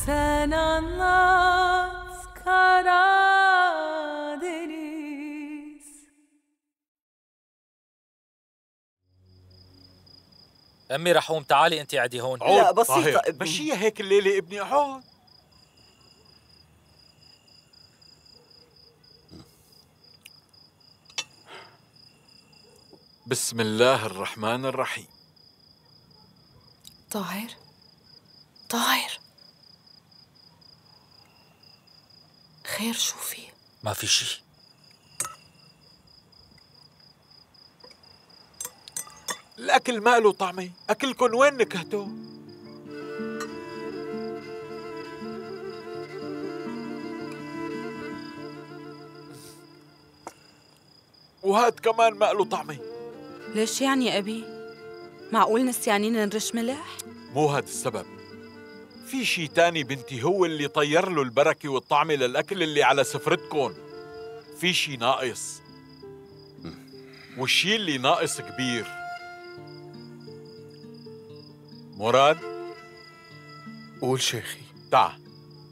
Sen anlat Karadeniz. أمي رحوم تعالي أنت قعدي هون. لا بسيطة ابني. مشيها هيك الليلة ابني، اقعد. بسم الله الرحمن الرحيم. طاهر طاهر، خير شو في؟ ما في شي. الأكل ما له طعمة، أكلكن وين نكهته؟ وهاد كمان ما له طعمة. ليش يعني يا أبي؟ معقول نسيانين نرش ملح؟ مو هاد السبب، في شي تاني بنتي هو اللي طير له البركة والطعمة للأكل اللي على سفرتكن. في شي ناقص، والشي اللي ناقص كبير. مراد، قول شيخي. تعا.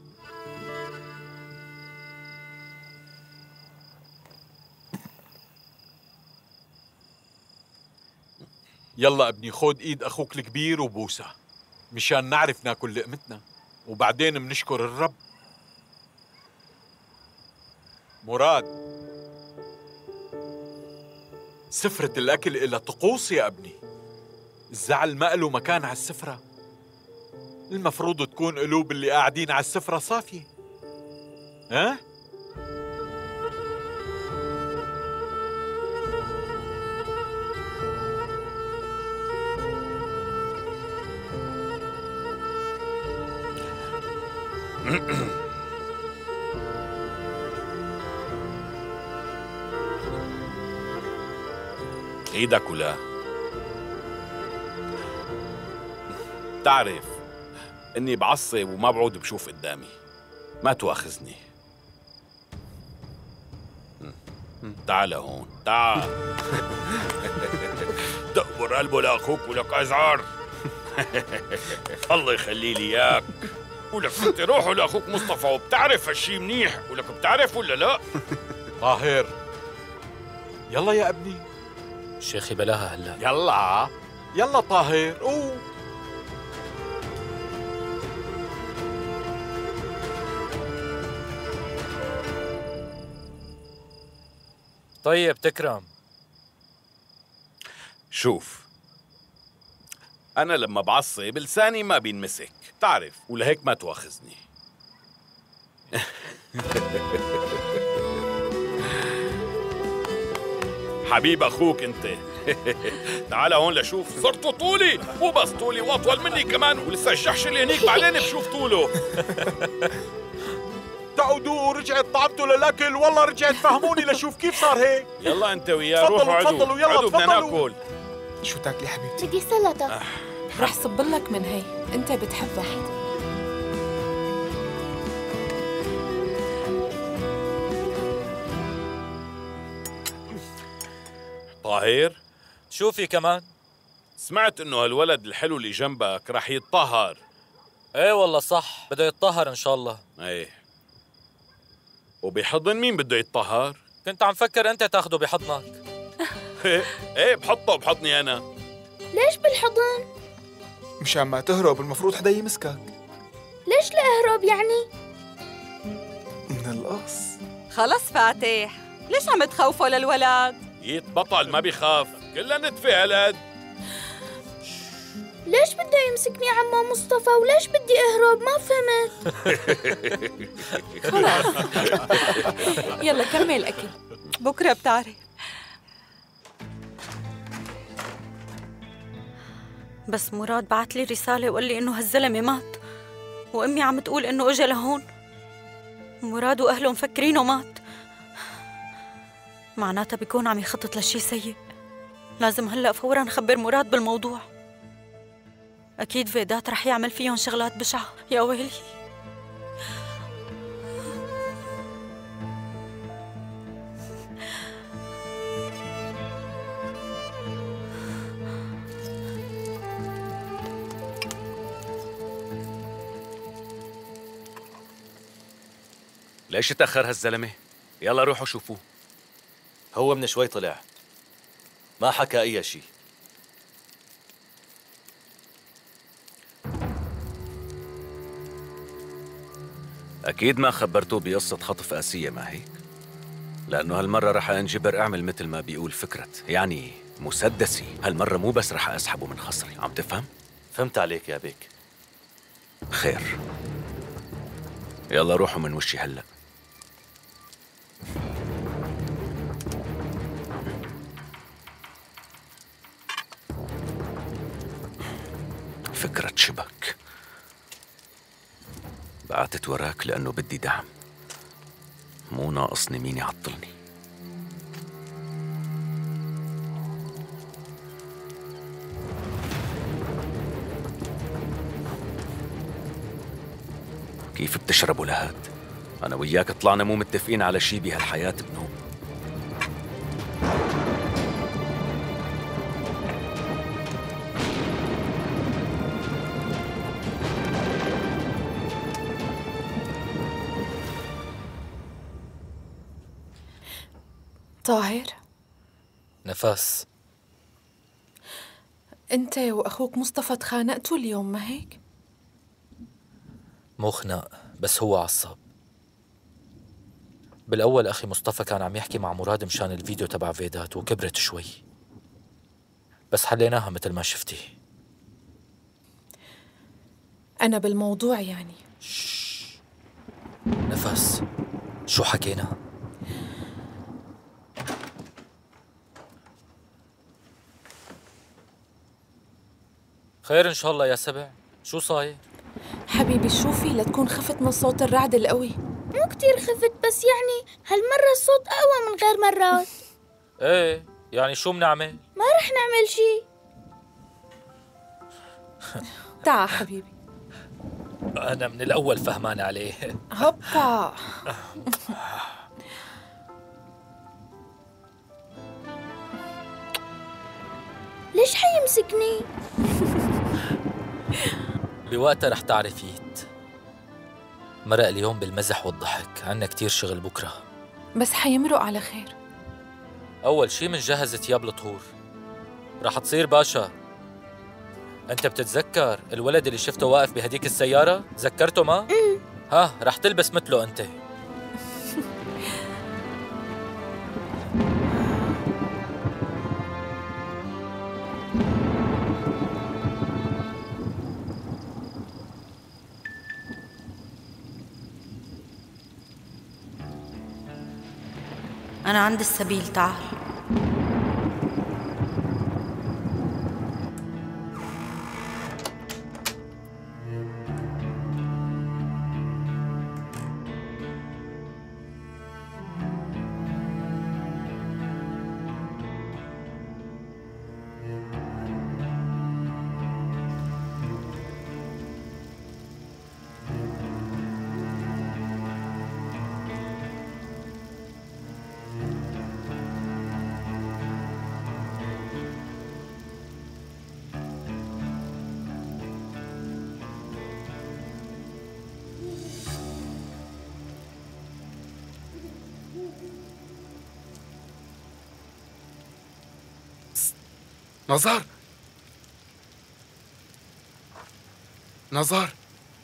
يلا ابني، خود ايد اخوك الكبير وبوسه مشان نعرف ناكل لقمتنا، وبعدين منشكر الرب. مراد، سفرة الأكل إلها طقوس يا ابني. الزعل ما له مكان على السفرة. المفروض تكون قلوب اللي قاعدين على السفرة صافية. ها؟ ايدك ولا تعرف اني بعصب وما بعود بشوف قدامي، ما تواخذني. تعال هون، تعال. تقبر قلبه لاخوك ولك ازعر. الله يخلي لي اياك. ولك انت روحوا لاخوك مصطفى، وبتعرف هالشي منيح، ولك بتعرف ولا لا؟ طاهر، يلا يا ابني. شيخي بلاها هلا. يلا يلا طاهر، اوه. طيب تكرم. شوف، أنا لما بعصب لساني ما بينمسك، تعرف، ولهيك ما تواخذني. حبيب أخوك أنت. تعال هون لشوف، صرتوا طولي، مو بس طولي وأطول مني كمان، ولسه الجحش اللي هنيك بعدين بشوف طوله. تعودوا رجعت طعمته للأكل، والله رجعت فهموني لشوف كيف صار هيك. يلا أنت وياه روحوا عدوا. تفضلوا يلا عدوا بدنا تفضلوا. ناكل. شو تاكلي حبيبتي؟ بدي سلطة. رح صبلك من هي، انت بتحبها. طاهر، شوفي كمان. سمعت إنه هالولد الحلو اللي جنبك رح يتطهر. ايه والله صح، بده يتطهر ان شاء الله. ايه، وبحضن مين بده يتطهر؟ كنت عم فكر انت تاخده بحضنك. ايه بحطه بحضني انا. ليش بالحضن؟ مشان ما تهرب المفروض حدا يمسكك. ليش لا أهرب يعني؟ من القص. خلص فاتح، ليش عم تخوفوا للولد؟ يتبطل ما بيخاف، كلنا نتفه هالقد. ليش بده يمسكني عمو مصطفى وليش بدي أهرب؟ ما فهمت. خلاص يلا كمل أكل، بكرة بتعرف. بس مراد بعت لي رسالة وقال لي إنه هالزلمة مات، وأمي عم تقول إنه إجا لهون. مراد وأهله مفكرينه مات، معناتها بيكون عم يخطط لشي سيء. لازم هلأ فوراً نخبر مراد بالموضوع. أكيد فيدات رح يعمل فيهم شغلات بشعة. يا ويلي. ليش تأخر هالزلمة؟ يلا روحوا شوفوه. هو من شوي طلع، ما حكى أي شيء. أكيد ما خبرتوه بقصة خطف آسية، ما هيك؟ لأنه هالمرة رح أنجبر أعمل مثل ما بيقول فكرة، يعني مسدسي. هالمرة مو بس رح أسحبه من خصري، عم تفهم؟ فهمت عليك يا بيك. خير، يلا روحوا من وشي هلأ. فكرة شبك. بعتت وراك لأنه بدي دعم، مو ناقصني مين يعطلني. كيف بتشربوا لهاد؟ أنا وياك طلعنا مو متفقين على شي بهالحياة بنوب. طاهر، نفس، انت واخوك مصطفى تخانقتوا اليوم، ما هيك؟ مو خناق، بس هو عصب. بالأول أخي مصطفى كان عم يحكي مع مراد مشان الفيديو تبع فيدات وكبرت شوي، بس حليناها مثل ما شفتي. أنا بالموضوع يعني. نفس، شو حكينا؟ خير إن شاء الله يا سبع، شو صاير؟ حبيبي شو في لتكون خفت من صوت الرعد القوي؟ مو كتير خفت، بس يعني هالمرة الصوت أقوى من غير مرات. ايه، يعني شو بنعمل؟ ما رح نعمل شي. تعا حبيبي. أنا من الأول فهمان عليه. هوبا. ليش حيمسكني؟ بوقتها رح تعرفيت. مرق اليوم بالمزح والضحك، عنا كتير شغل بكرة. بس حيمرق على خير. أول شي منجهز تياب الطهور، رح تصير باشا. أنت بتتذكر الولد اللي شفته واقف بهديك السيارة؟ تذكرته ما؟ ها، رح تلبس مثله أنت. أنا عند السبيل، تعال. نزار، نزار،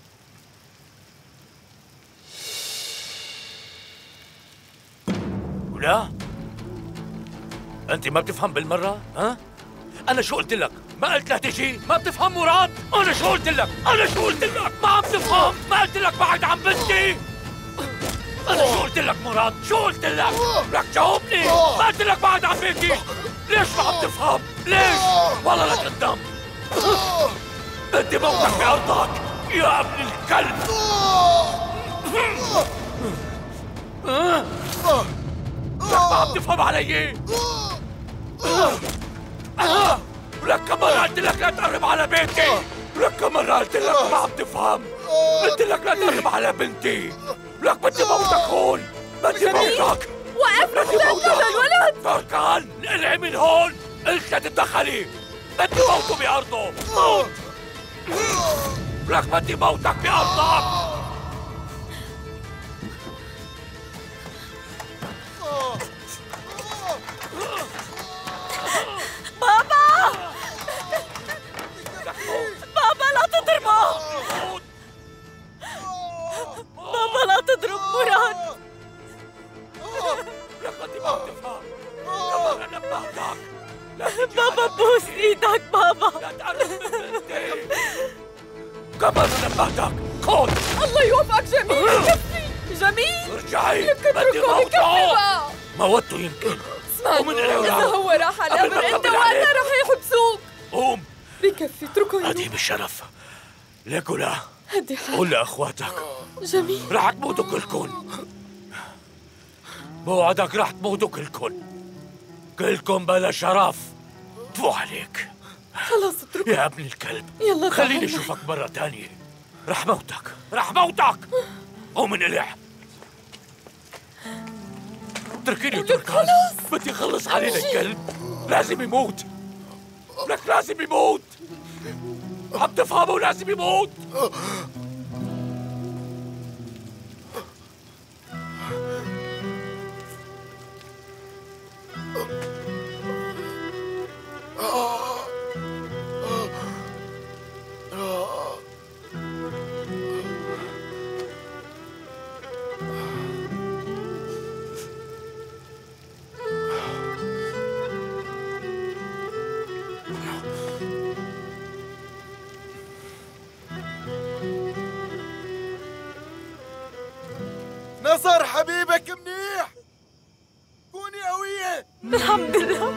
ولا انت ما بتفهم بالمره؟ ها؟ انا شو قلت لك؟ ما قلت لها تجي؟ ما بتفهم مراد؟ انا شو قلت لك؟ ما عم تفهم؟ ما قلت لك بعد عن بنتي؟ انا شو قلت لك مراد؟ شو قلت لك؟ لك جاوبني. ما قلت لك بعد عن بيتي؟ ليش ما عم تفهم؟ ليش؟ والله لك الدم. بدي موتك بأرضك يا ابن الكلب. لك ما عم تفهم علي؟ ولك كم مرة قلت لك لا تقرب على بيتي؟ ولك كم مرة قلت لك ما عم تفهم؟ قلت لك لا تقرب على بنتي. ولك بدي موتك هون. بدي موتك. وقف هذا الولد. تركان، انقلعي من هون. قلت لا تتدخلي. بدي موته بأرضه. موت. ولك بدي موتك بأرضك. هاتك خذ. الله يوفقك جميل. بكفي جميل. ارجعي بدي موته. بقى. موته يمكن. اسمعني إذا هو راح على الأمر أنت وقتها رح يحبسوك. قوم. بكفي اتركه يروح. عديم الشرف. ليك ولا هدي حالك. قول لأخواتك جميل رح تموتوا كلكم. بوعدك رح تموتوا كلكم. كلكم بلا شرف. تفو عليك. خلاص اتركه يا ابن الكلب. يلا خليني اشوفك مرة تانية. رح موتك رح موتك. قوم انقلع. اتركيني تركان. بدي اخلص عليه الكلب. لازم يموت. لك لازم يموت. عم تفهموا لازم يموت. نصر حبيبك منيح. كوني قوية. الحمد لله.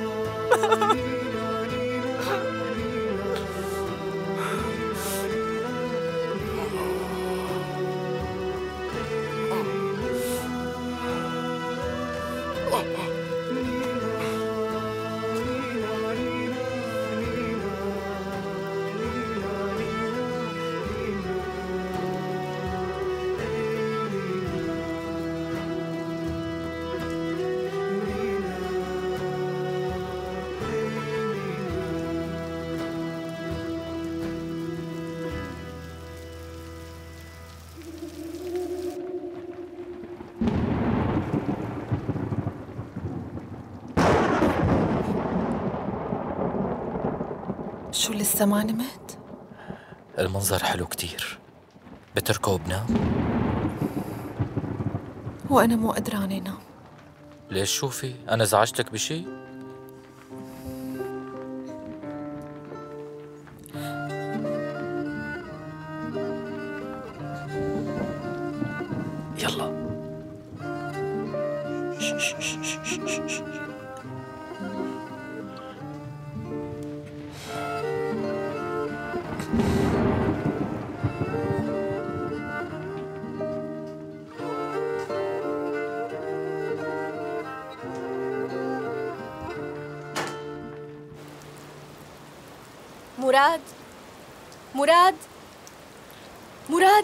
شو لسه ما نمت؟ المنظر حلو كتير. بتركه وبنام؟ وأنا مو قدرانة نام. ليش شوفي؟ أنا زعجتك بشي؟ يلا. مراد مراد مراد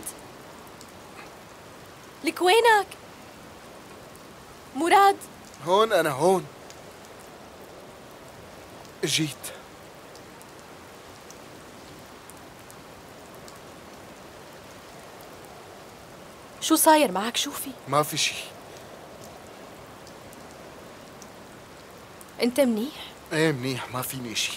لك وينك؟ مراد هون أنا هون. جيت. شو صاير معك؟ شوفي ما في شي. انت منيح؟ ايه منيح ما فيني شي.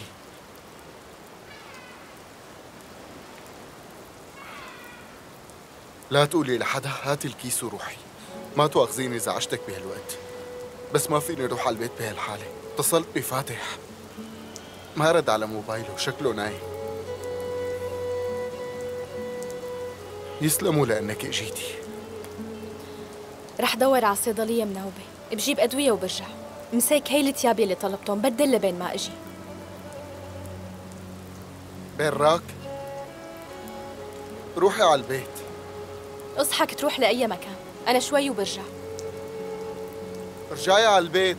لا تقولي لحدا. هاتي الكيس وروحي. ما تواخذيني إذا عشتك بهالوقت، بس ما فيني اروح على البيت بهالحالة. اتصلت بفاتح ما رد على موبايله، شكله نايم. يسلموا لأنك اجيتي. رح دور على الصيدلية منوبة، بجيب أدوية وبرجع. مساك هي التياب اللي طلبتهم، بدل لبين ما اجي. براك روحي على البيت. اصحك تروح لأي مكان، أنا شوي وبرجع. رجعي على البيت.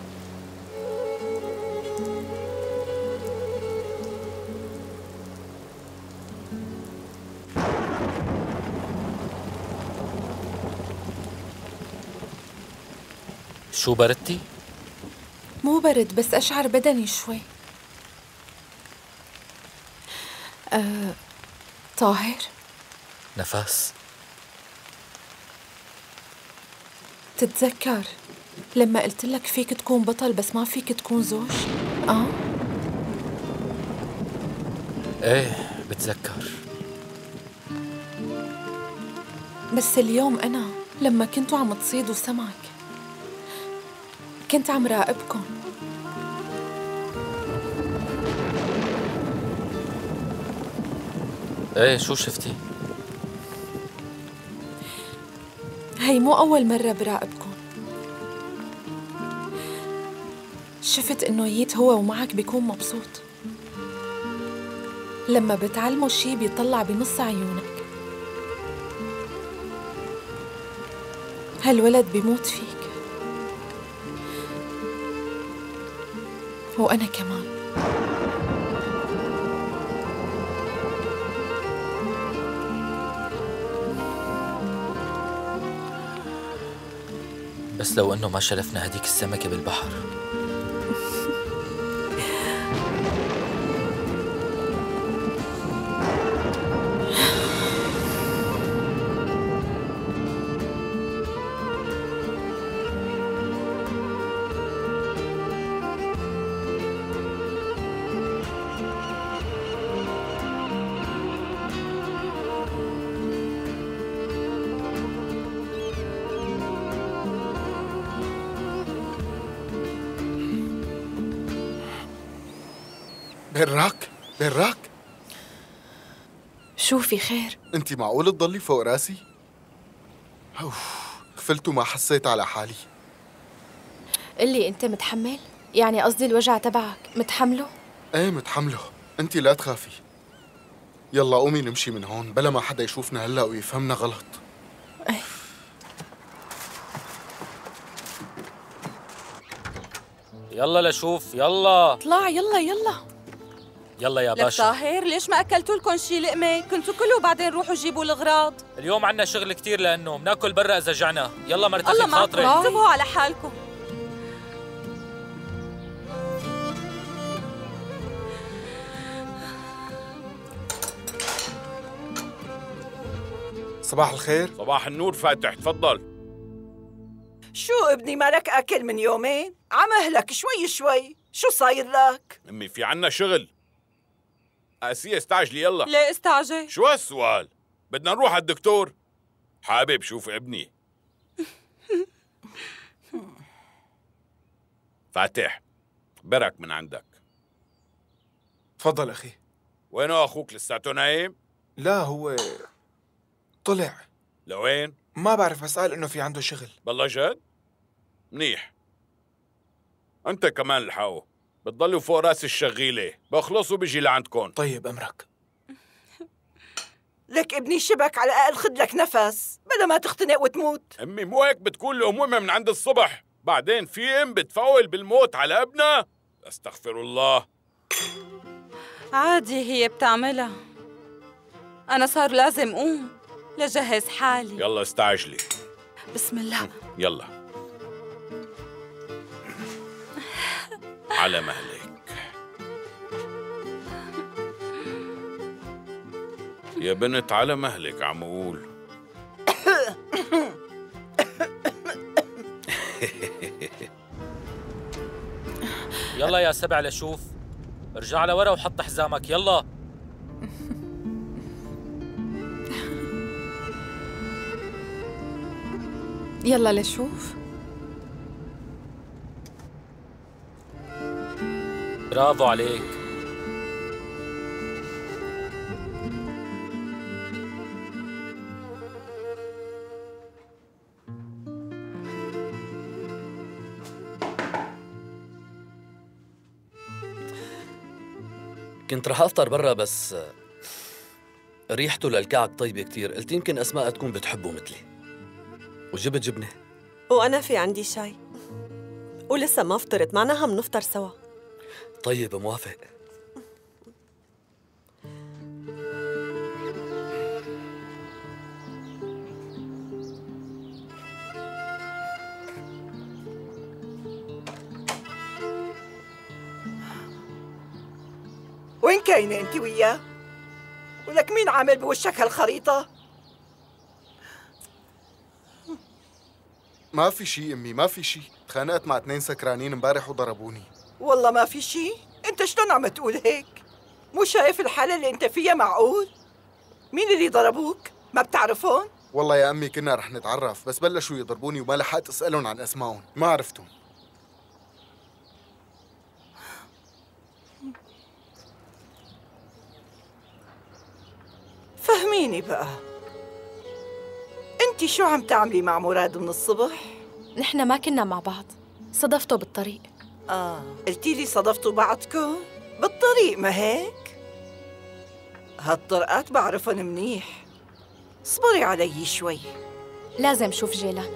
شو بردتي؟ مو برد بس أشعر بدني شوي. طاهر نفس. تتذكر لما قلت لك فيك تكون بطل بس ما فيك تكون زوج؟ ايه بتذكر. بس اليوم أنا لما كنتوا عم تصيدوا سمك كنت عم راقبكم. ايه شو شفتي؟ هي مو أول مرة براقبكم. شفت إنه ييت هو ومعك بيكون مبسوط. لما بتعلمه شي بيطلع بنص عيونك. هالولد بيموت فيك، وأنا كمان. بس لو انه ما شلفنا هديك السمكة بالبحر. براك شو في خير؟ انت معقول تضلي فوق راسي؟ خفلت وما حسيت على حالي. قلي انت متحمل؟ يعني قصدي الوجع تبعك متحمله؟ ايه متحمله، انت لا تخافي. يلا قومي نمشي من هون بلا ما حدا يشوفنا هلا ويفهمنا غلط. أي. يلا لشوف، يلا اطلع يلا يلا يا لك باشا. طاهر، ليش ما اكلتوا لكم شي لقمه؟ كنتوا كلوا وبعدين روحوا جيبوا الاغراض. اليوم عنا شغل كتير لانه بناكل برا اذا جعنا. يلا مرتفق الله معكم، خاطرك. انتبهوا على حالكم. صباح الخير. صباح النور فاتح، تفضل. شو ابني مالك أكل من يومين؟ عمهلك شوي شوي، شو صاير لك؟ أمي في عنا شغل. آسيا استعجلي يلا. ليه استعجل؟ شو هالسؤال؟ بدنا نروح على الدكتور. حابب شوف ابني. فاتح، برك من عندك. تفضل أخي. وينه أخوك، لساته نايم؟ لا هو طلع. لوين؟ ما بعرف، بس قال إنه في عنده شغل. بالله جد؟ منيح. أنت كمان الحقه، بتضلوا فوق راس الشغيلة، بخلصوا بيجي لعندكم. طيب أمرك. لك ابني شبك على الأقل خد لك نفس بدل ما تختنق وتموت. أمي مو هيك بتكون الأمومة من عند الصبح، بعدين في أم بتفول بالموت على ابنها. أستغفر الله. عادي هي بتعملها. أنا صار لازم أقوم لجهز حالي. يلا استعجلي. بسم الله. يلا على مهلك. يا بنت على مهلك عم اقول. يلا يا سبع لشوف، ارجع لورا وحط حزامك. يلا يلا لشوف. برافو عليك. كنت رح افطر برا بس ريحته للكعك طيبة كتير، قلت يمكن أسماء تكون بتحبه مثلي، وجبت جبنة. وأنا في عندي شاي ولسه ما فطرت، معناها منفطر سوا. طيب موافق. وين كاينة انت وياه؟ ولك مين عامل بوشك هالخريطة؟ ما في شي امي، ما في شي. تخانقت مع 2 سكرانين امبارح وضربوني. والله ما في شي. انت شلون عم تقول هيك؟ مو شايف الحالة اللي انت فيها؟ معقول؟ مين اللي ضربوك؟ ما بتعرفون؟ والله يا امي كنا رح نتعرف، بس بلشوا يضربوني وما لحقت اسالهم عن اسمائهم، ما عرفتهم. فهميني بقى، انت شو عم تعملي مع مراد من الصبح؟ نحن ما كنا مع بعض، صدفته بالطريق. قلتي لي صدفتوا بعضكم؟ بالطريق ما هيك؟ هالطرقات بعرفن منيح، اصبري علي شوي. لازم شوف جيلان.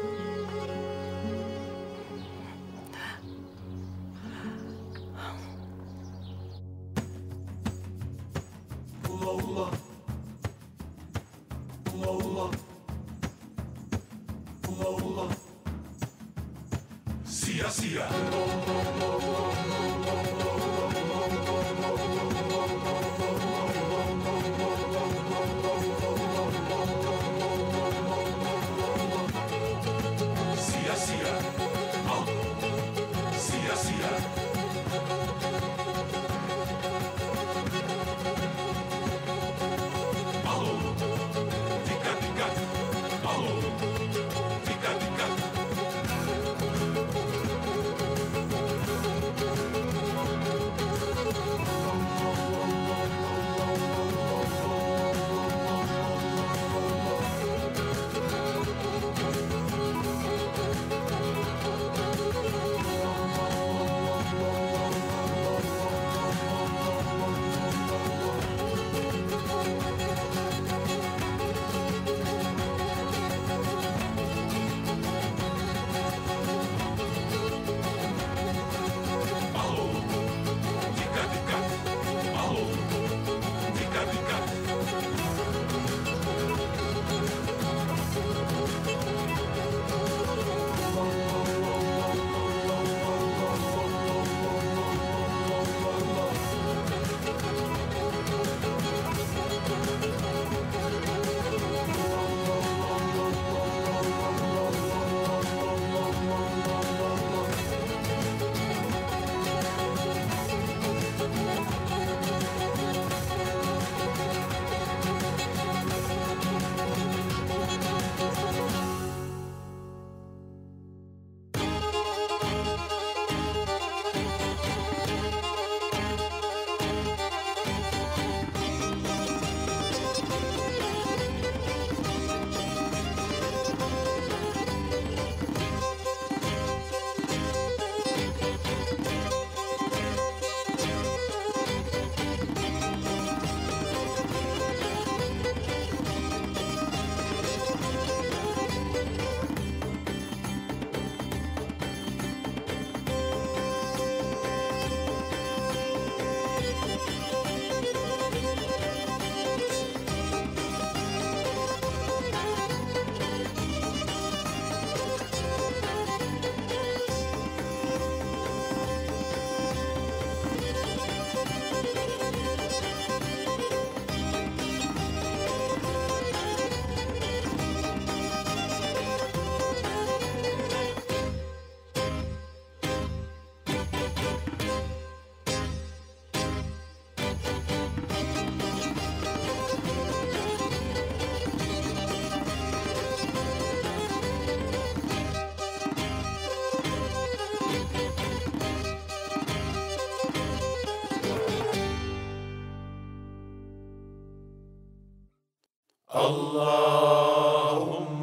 اللهم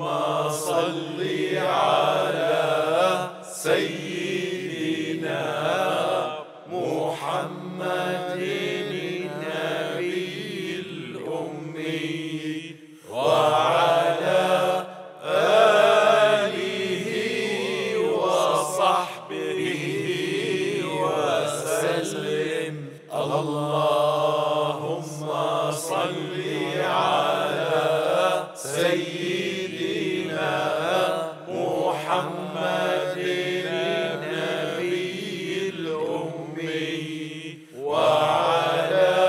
صل على سيدنا محمد النبي الأمي وعلى آله وصحبه وسلم. اللهم صل على سيدنا محمد النبي الأمي وعلى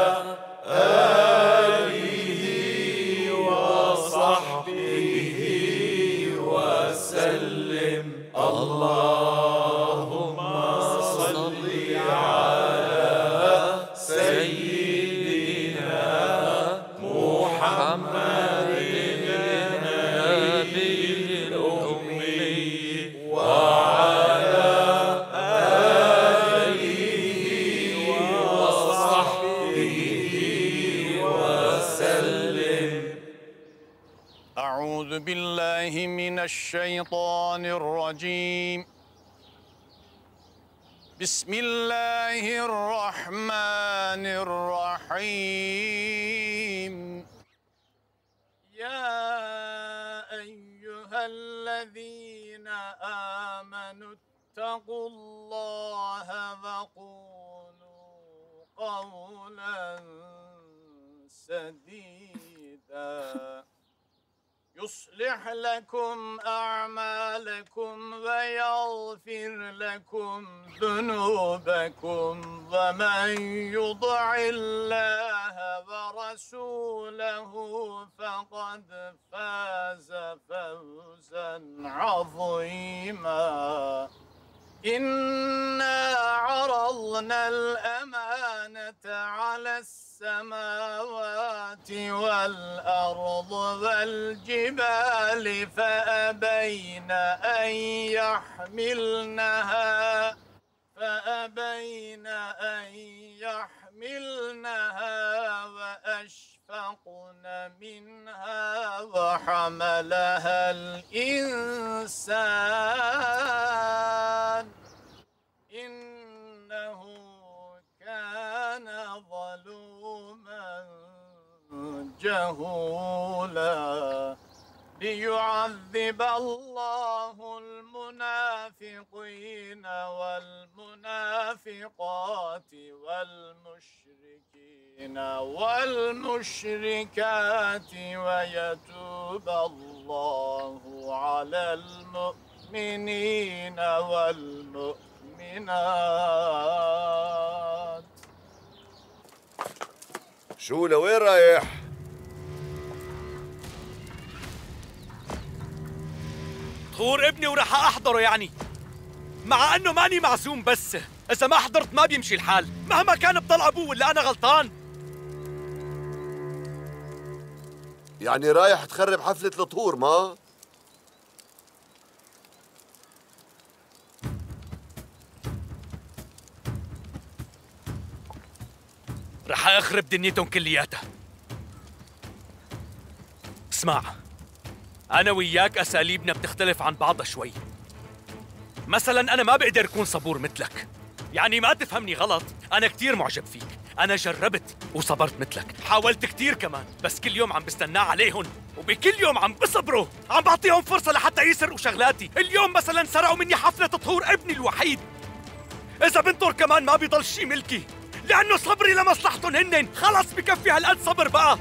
آله وصحبه وسلم. اللهم صل على سيدنا محمد النبي الأمي وعلى آله وصحبه وسلم. أعوذ بالله من الشيطان الرجيم. بسم الله الرحمن الرحيم. يا أيها الذين آمنوا اتقوا الله وقولوا قولا سديدا يصلح لكم أعمالكم ويغفر لكم ذنوبكم ومن يطع الله ورسوله فقد فاز فوزا عظيما. إنا عرضنا الأمانة على السماوات والأرض والجبال فأبين أن يحملنها وأشفقن منها وحملها الإنسان إنه كان ظلوما جهولا. ليعذب الله المنافقين والمنافقات والمشركين والمشركات ويتوب الله على المؤمنين والمؤمنات. شو لوين رايح؟ طهور ابني وراح احضره يعني، مع انه ماني معزوم، بس اذا ما حضرت ما بيمشي الحال مهما كان بضل ابوه. ولا انا غلطان؟ يعني رايح تخرب حفلة الطهور ما؟ رح اخرب دنيتهم كلياتها. اسمع، أنا وياك أساليبنا بتختلف عن بعضها شوي. مثلاً أنا ما بقدر أكون صبور مثلك، يعني ما تفهمني غلط، أنا كتير معجب فيك، أنا جربت وصبرت مثلك، حاولت كتير كمان، بس كل يوم عم بستناه عليهم، وبكل يوم عم بصبروا، عم بعطيهم فرصة لحتى يسرقوا شغلاتي. اليوم مثلاً سرقوا مني حفلة طهور ابني الوحيد. إذا بنطر كمان ما بيضل شي ملكي، لأنه صبري لمصلحتهم هنن. خلص بكفي هالقد صبر بقى.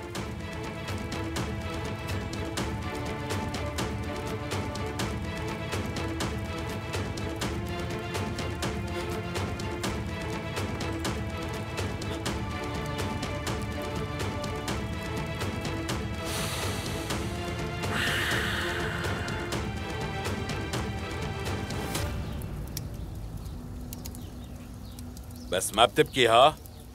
بس ما بتبكي ها؟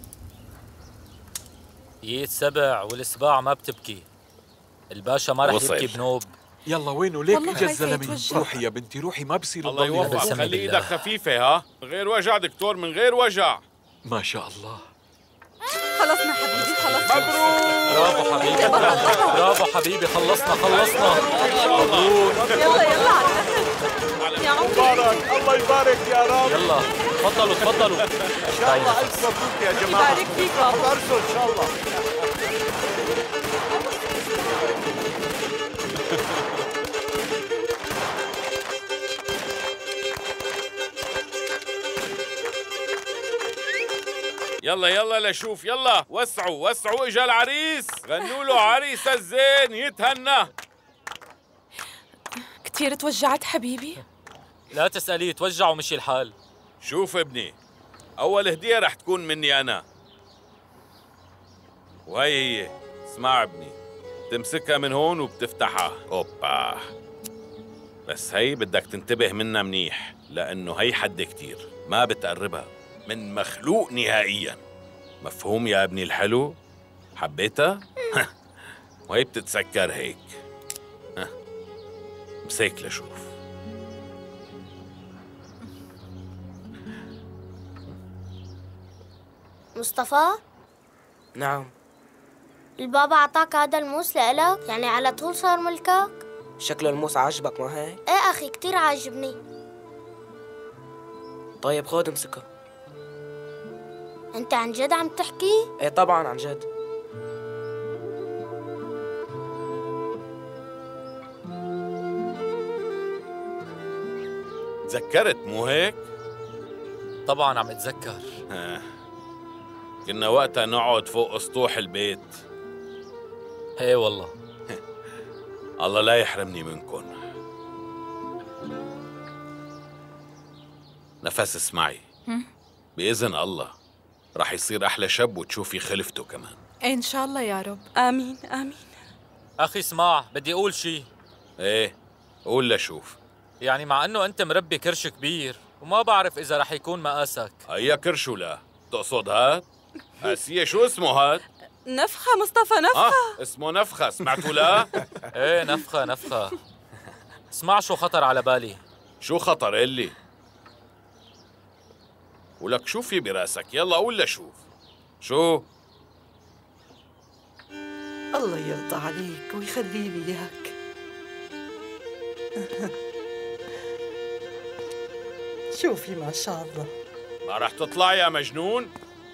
ييت سبع والسباع ما بتبكي. الباشا ما رح يبكي بنوب. يلا وينه ليك اجا الزلمه؟ روحي يا بنتي روحي، ما بصير الله يوفقك. خلي ايدك خفيفه ها، من غير وجع دكتور، من غير وجع. ما شاء الله. خلصنا حبيبي خلصنا. مبروك. برافو حبيبي برافو حبيبي، خلصنا مبروك. يلا يا عمري مبارك، الله يبارك يا رب. يلا تفضلوا ان شاء الله الف مبروك يا جماعه. يبارك فيك بابا. ارسل ان شاء الله. يلا لشوف، يلا وسعوا اجا العريس، غنوا له عريس الزين يتهنى. كتير توجعت حبيبي؟ لا تسأليه، توجع ومشي الحال. شوف ابني، أول هدية رح تكون مني أنا، وهي هي. اسمع ابني، تمسكها من هون وبتفتحها. أوبا، بس هي بدك تنتبه منها منيح، لأنه هي حدة كتير، ما بتقربها من مخلوق نهائياً. مفهوم يا ابني الحلو؟ حبيتها؟ وهي بتتسكر هيك. مسك لشوف. مصطفى؟ نعم. البابا أعطاك هذا الموس لإلك؟ يعني على طول صار ملكك؟ شكله الموس عجبك ما هيك؟ إيه أخي كتير عاجبني. طيب خود امسكه. أنت عن جد عم تحكي؟ ايه طبعا عن جد. تذكرت مو هيك؟ طبعا عم اتذكر. كنا وقتها نقعد فوق سطوح البيت. ايه والله. الله لا يحرمني منكم. نفس اسمعي، بإذن الله رح يصير أحلى شاب وتشوفي خلفته كمان. إن شاء الله يا رب. آمين آمين. أخي اسمع، بدي أقول شي. إيه قول لشوف. يعني مع إنه أنت مربي كرش كبير وما بعرف إذا رح يكون مقاسك. هيا كرش ولا تقصد هاد؟ آسيا شو اسمه هاد؟ نفخة مصطفى نفخة. اسمه نفخة، سمعتوا لا؟ إيه نفخة نفخة. اسمع شو خطر على بالي. شو خطر اللي؟ ولك شو في براسك؟ يلا قول لشوف. شو؟ الله يرضى عليك ويخلي لي اياك. شوفي ما شاء الله. ما رح تطلع يا مجنون؟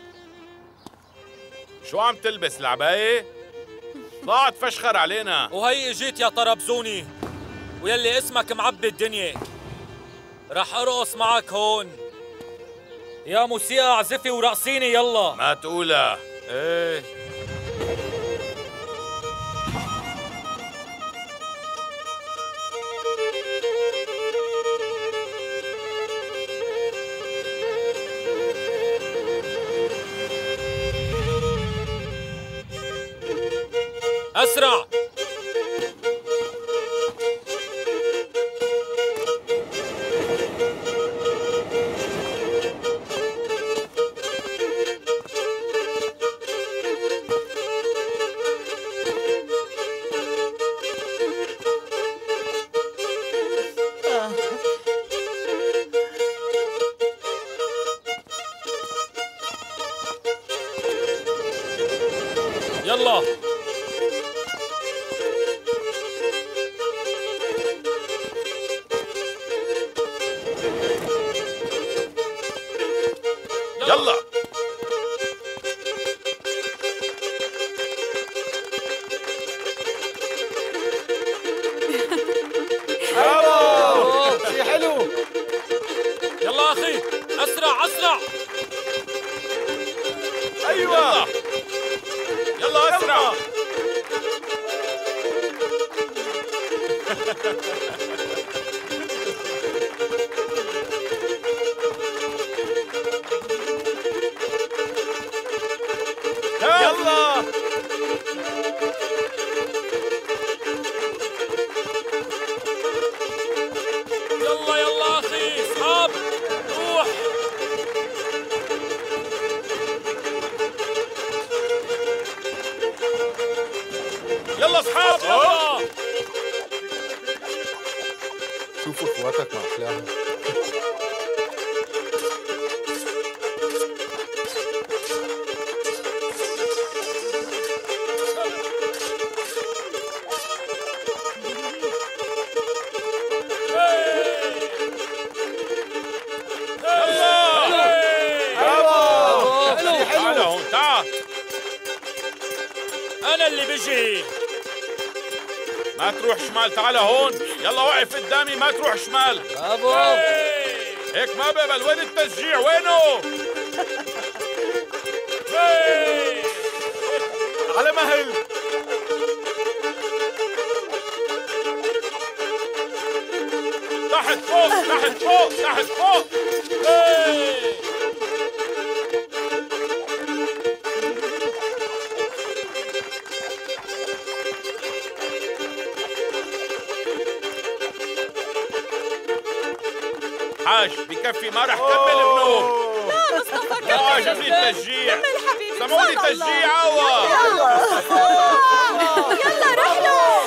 شو عم تلبس العباية؟ طلعت فشخر علينا. وهي اجيت يا طربزوني ويلي اسمك معبي الدنيا. رح ارقص معك هون. يا موسيقى اعزفي ورقصيني يلا. ما تقولها. ايه أسرع. يلا يلا برافو شي حلو. يلا أخي أسرع أسرع. أيوة يلا أسرع. يلا يلا يلا أخي اصحاب روح. يلا اصحاب يلا. شوفوا اخواتك مع احلاهم. تعال هون تعال. أنا اللي بجي. ما تروح شمال، تعال هون. يلا وقف قدامي، ما تروح شمال. برافو. هيك ما بقبل. وين التشجيع وينه؟ على مهل. تحت فوق تحت فوق تحت فوق. حاج بكفي، ما رح كمل بنوم. لا مصطفى لا عجبني التشجيع. كمل حبيبي. سمعوني تشجيع عوا. يلا رحلة.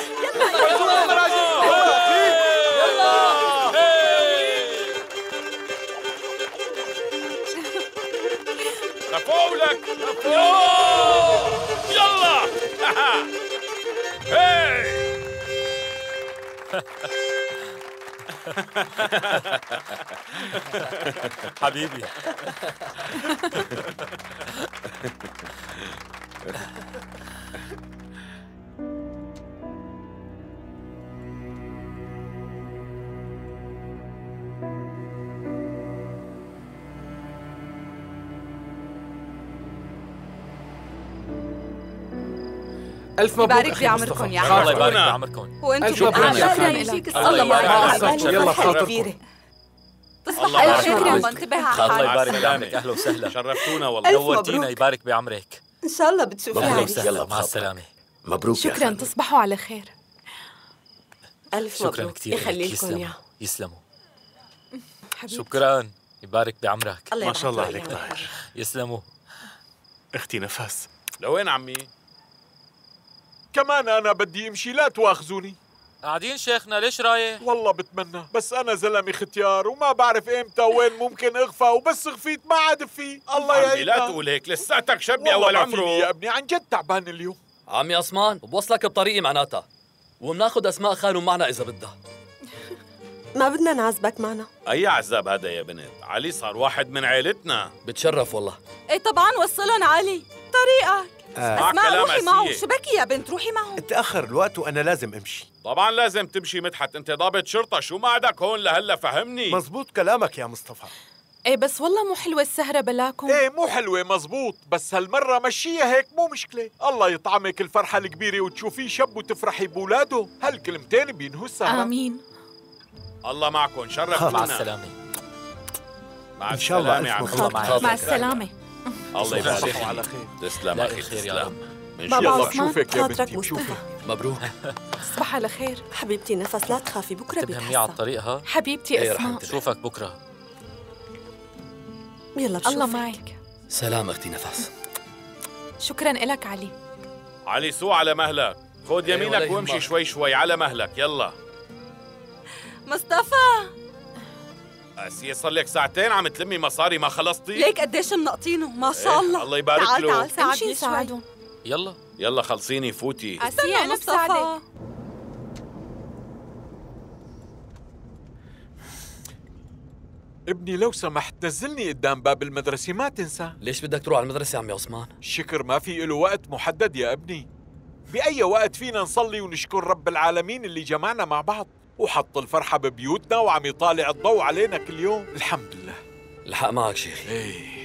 لفوق لك لفوق. يلا حبيبي. ألف مبروك يبارك أخي بعمركم مصطفى. يا عم. الله يبارك بعمركم. وانتم شكراً. شكرا يجزيك الله يبارك فيك. يلا بخاطركم. تصبح الله على يبارك خير يا فيك. منتبه على الله حالك. يبارك بعمرك، اهلا وسهلا. شرفتونا والله. ألف نورتينا، مبروك. يبارك بعمرك. ان شاء الله بتشوفي اهلا عريس. وسهلا، مع السلامه. مبروك يا شكرا، خالد. تصبحوا على خير. ألف شكرا مبروك كثير، يخلي لكم يسلموا إياه. يسلموا. حبيبتي. شكرا، يبارك بعمرك. الله ما شاء الله يبارك عليك فيك. طاهر. يسلموا. اختي نفس، لوين عمي؟ كمان أنا بدي أمشي، لا تواخذوني. قاعدين شيخنا، ليش رايح؟ والله بتمنى، بس أنا زلمة ختيار وما بعرف إمتى وين ممكن أغفى، وبس غفيت ما عاد في. الله عمي يعيننا. لا تقول هيك، لساتك شبي والله أول ما عمره. فيني يا ابني، عن جد تعبان اليوم. عمي عثمان بوصلك بطريقي معناتها، وبناخذ اسماء خانم معنا اذا بدها. ما بدنا نعذبك معنا. أي عذاب هذا يا بنت؟ علي صار واحد من عيلتنا. بتشرف والله. ايه طبعا وصلهم علي طريقك. مع اسماء كلام روحي معه، أسية. شو بكي يا بنت، روحي معه. تأخر الوقت وأنا لازم أمشي. طبعا لازم تمشي مدحت، انت ضابط شرطة، شو ما عندك هون لهلا فهمني. مزبوط كلامك يا مصطفى. ايه بس والله مو حلوة السهرة بلاكم. ايه مو حلوة مزبوط، بس هالمرة مشيها هيك مو مشكلة. الله يطعمك الفرحة الكبيرة وتشوفيه شب وتفرحي بولاده، هالكلمتين بينهوا السهرة. آمين. الله معكم، شرفتونا. مع السلامة. مع إن شاء الله السلامة يا ألف عمي. مبروك. مع السلامة. الله يبارك تصبحوا فيك. على خير. تسلم لا أخي، خير يا رب. تسلم. بابا يلا عثمان، بشوفك يا خاطرك بنتي، مصطفى. بشوفك. مبروك. تصبح على خير. حبيبتي نفس، لا تخافي، بكره تبهمني على بيتحسن. الطريق ها؟ حبيبتي إيه رح اسماء. انتبه. بشوفك بكره. يلا بشوفك. الله معك. سلام اختي نفس. شكرا إلك علي. علي سو على مهلك، خذ إيه يمينك ولا وامشي يهمك. شوي شوي على مهلك. يلا مصطفى أسية، صار لك ساعتين عم تلمي مصاري ما خلصتي؟ ليك قديش منقطينه، ما شاء إيه، الله. الله يبارك تعال له. تعال ساعدني امشي شوي. نساعدهم. يلا يلا خلصيني فوتي. استنى مصطفى. ابني لو سمحت نزلني قدام باب المدرسة، ما تنسى. ليش بدك تروح على المدرسة يا عمي عثمان؟ الشكر ما في له وقت محدد يا ابني، بأي وقت فينا نصلي ونشكر رب العالمين اللي جمعنا مع بعض وحط الفرحة ببيوتنا وعم يطالع الضوء علينا كل يوم. الحمد لله. الحق معك شيخي. ايه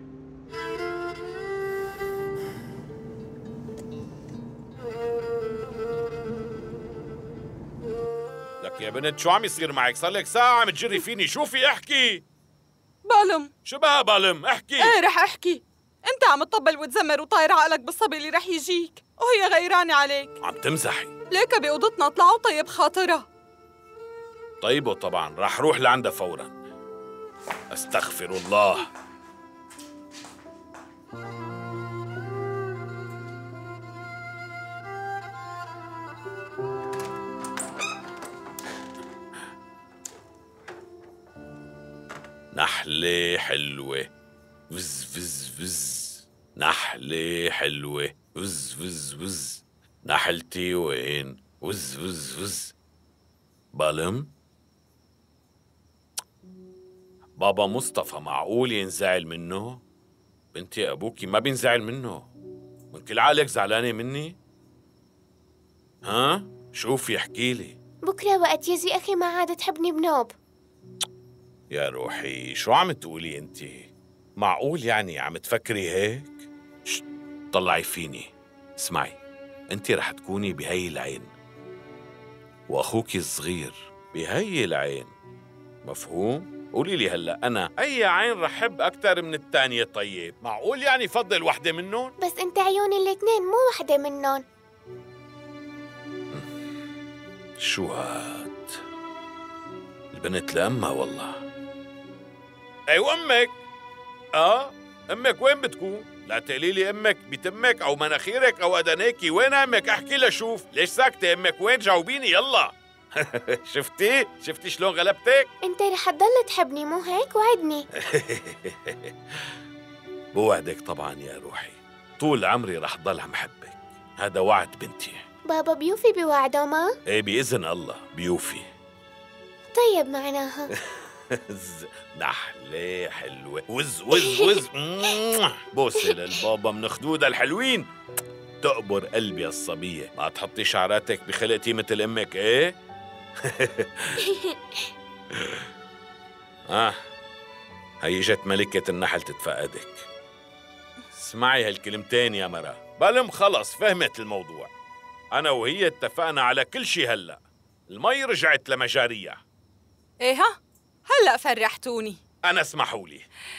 لك يا بنت شو عم يصير معك؟ صار لك ساعة عم تجري فيني، شوفي احكي. بالم. شو بها بالم؟ احكي. ايه رح احكي. انت عم تطبل وتزمر وطاير عقلك بالصبي اللي رح يجيك، وهي غيرانة عليك. عم تمزحي. ليك بأوضتنا طلعوا طيب خاطرها. طيبه طبعا، راح روح لعندها فورا. استغفر الله. نحلة حلوة وز فز فز، نحلة حلوة وز فز فز، نحلتي وين وز فز فز. بالم بابا مصطفى معقول ينزعل منه؟ بنتي أبوكي ما بينزعل منه، من كل عقلك زعلانة مني؟ ها؟ شوفي احكي لي. بكرة وقت يجي أخي ما عاد تحبني بنوب. يا روحي شو عم تقولي انتي؟ معقول يعني عم تفكري هيك؟ طلعي فيني. اسمعي، انتي رح تكوني بهي العين واخوكي الصغير بهي العين، مفهوم؟ قولي لي هلا انا اي عين رح احب اكثر من الثانيه؟ طيب معقول يعني فضل وحده منهم؟ بس انت عيوني الاثنين مو وحدة منهم. شو هاد؟ البنت لأمها والله. اي وامك؟ امك وين بتكون؟ لا تقولي لي امك بتمك او مناخيرك او اذنيكي، وين امك؟ احكي لشوف، ليش ساكته امك؟ وين؟ جاوبيني يلا. شفتي شلون غلبتك؟ انت رح تضل تحبني مو هيك؟ وعدني. بوعدك طبعا يا روحي، طول عمري رح ضل عم حبك، هذا وعد بنتي. بابا بيوفي بوعده ما؟ ايه بإذن الله بيوفي. طيب معناها نحلة حلوة وز وز وز بوسة للبابا من خدودها الحلوين. تقبر قلبي يا الصبية، ما تحطي شعراتك بخلقتي مثل أمك ايه؟ هي جت ملكة النحل تتفقدك. اسمعي هالكلمتين يا مرا، بلم خلص فهمت الموضوع. أنا وهي اتفقنا على كل شي هلأ. المي رجعت لمجاريها. ايه ها؟ هلأ فرحتوني. أنا اسمحوا لي.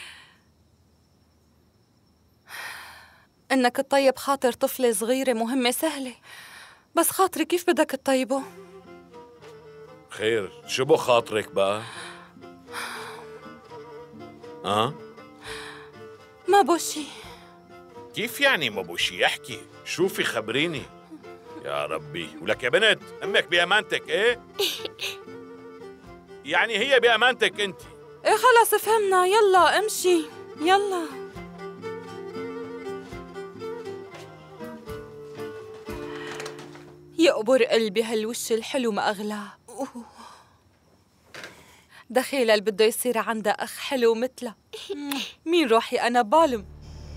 إنك تطيب خاطر طفلة صغيرة مهمة سهلة، بس خاطري كيف بدك تطيبه؟ خير شو بو خاطرك بقى؟ ما بو شي. كيف يعني ما بو شي؟ احكي، شوفي خبريني. يا ربي، ولك يا بنت امك بأمانتك ايه؟ يعني هي بأمانتك انت؟ ايه خلص فهمنا، يلا امشي يلا. يقبر قلبي هالوش الحلو ما أغلاه. دخيلة اللي بده يصير عندها أخ حلو مثله. مين روحي أنا بالم.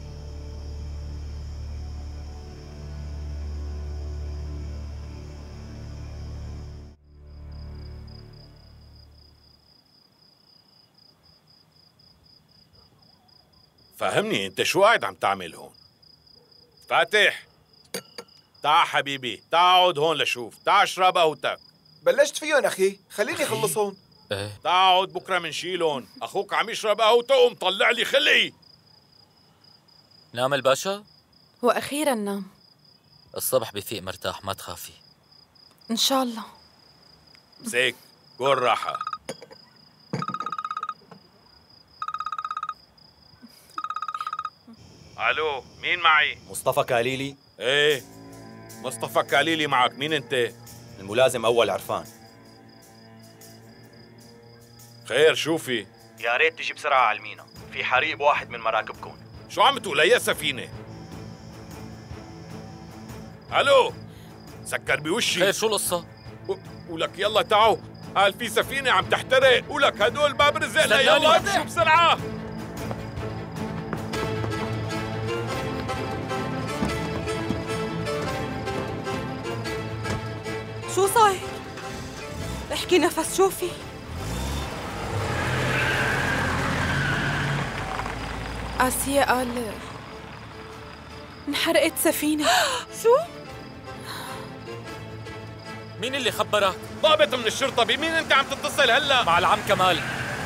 فهمني انت شو قاعد عم تعمل هون؟ فاتح تعا حبيبي، تعا اقعد هون لشوف، تعا اشرب قهوتك. بلشت فيهم اخي، خليني اخلصهم. تعا اقعد بكره منشيلهم، اخوك عم يشرب قهوته ومطلع لي خلقي. نام الباشا؟ واخيرا نام. الصبح بفيق مرتاح، ما تخافي. ان شاء الله. مسيك كون راحه. الو، مين معي؟ مصطفى كاليلي. ايه مصطفى كاليلي معك، مين انت؟ الملازم اول عرفان. خير شوفي. يا ريت تجي بسرعه على المينا، في حريق بواحد من مراكبكم. شو عم تقول هي سفينه؟ الو سكر بوشي. خير شو القصه؟ ولك يلا تعوا، قال في سفينه عم تحترق، ولك هدول باب رزقنا، يلا امشوا بسرعه. شو صاير؟ احكي نفس شوفي. آسيا قال انحرقت سفينة. شو؟ مين اللي خبرك؟ ضابط من الشرطة، بمين انت عم تتصل هلا؟ مع العم كمال.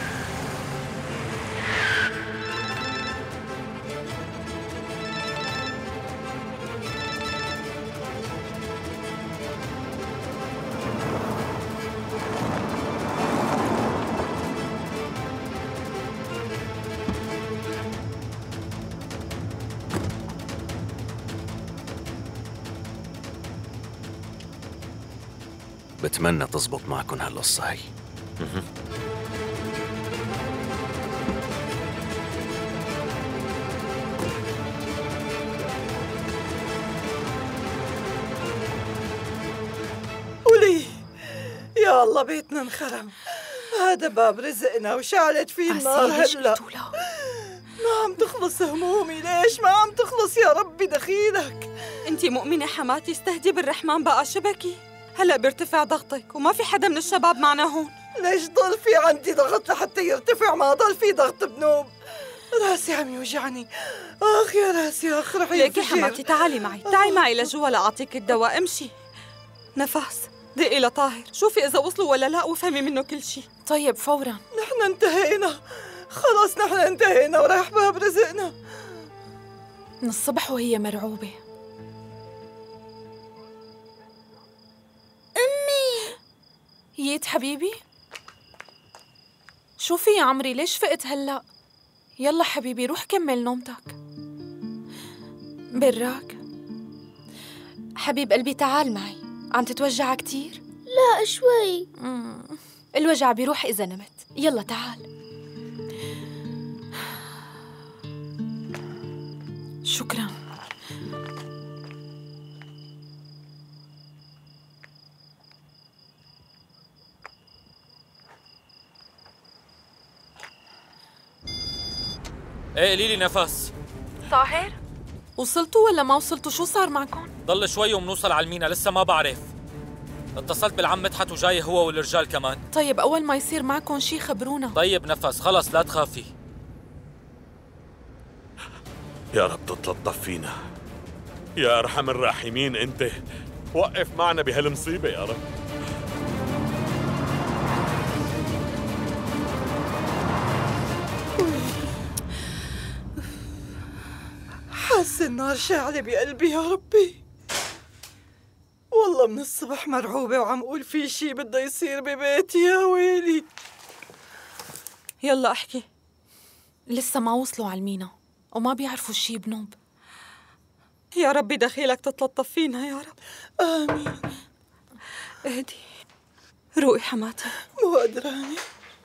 بتمنى تزبط معكم هالقصة هي. قولي يا الله بيتنا انخرم، هذا باب رزقنا وشعلت فيه النار هلا. ما عم تخلص همومي، ليش ما عم تخلص يا ربي دخيلك؟ انتي مؤمنة حماتي؟ استهدي بالرحمن بقى شبكي. هلا بيرتفع ضغطك وما في حدا من الشباب معنا هون. ليش ضل في عندي ضغط لحتى يرتفع؟ ما ضل في ضغط بنوب. راسي عم يوجعني، اخ يا راسي اخ رح ليكي حماتي تعالي معي، تعي معي لجوا لاعطيك الدواء. امشي نفس، دقي لطاهر، شوفي اذا وصلوا ولا لا وفهمي منه كل شيء. طيب فورا. نحن انتهينا خلص، نحن انتهينا وراح باب رزقنا. من الصبح وهي مرعوبة. أمي ييت حبيبي، شو في يا عمري؟ ليش فقت هلأ؟ يلا حبيبي روح كمل نومتك. براك حبيب قلبي، تعال معي. عم تتوجع كتير؟ لا شوي. الوجع بيروح إذا نمت. يلا تعال. شكرا. ايه قولي لي نفس. طاهر وصلتوا ولا ما وصلتوا؟ شو صار معكم؟ ضل شوي ومنوصل على المينا، لسه ما بعرف. اتصلت بالعم مدحت وجاي هو والرجال كمان. طيب أول ما يصير معكم شي خبرونا. طيب نفس، خلص لا تخافي. يا رب تتلطف فينا يا أرحم الراحمين. أنت وقف معنا بهالمصيبة يا رب. حاسة النار شاعلة بقلبي يا ربي. والله من الصبح مرعوبة وعم أقول في شي بده يصير ببيتي يا ويلي. يلا احكي. لسه ما وصلوا على المينا وما بيعرفوا شي بنوب. يا ربي دخيلك تتلطف فينا يا رب. آمين. اهدي روقي حماتي. مو قدراني.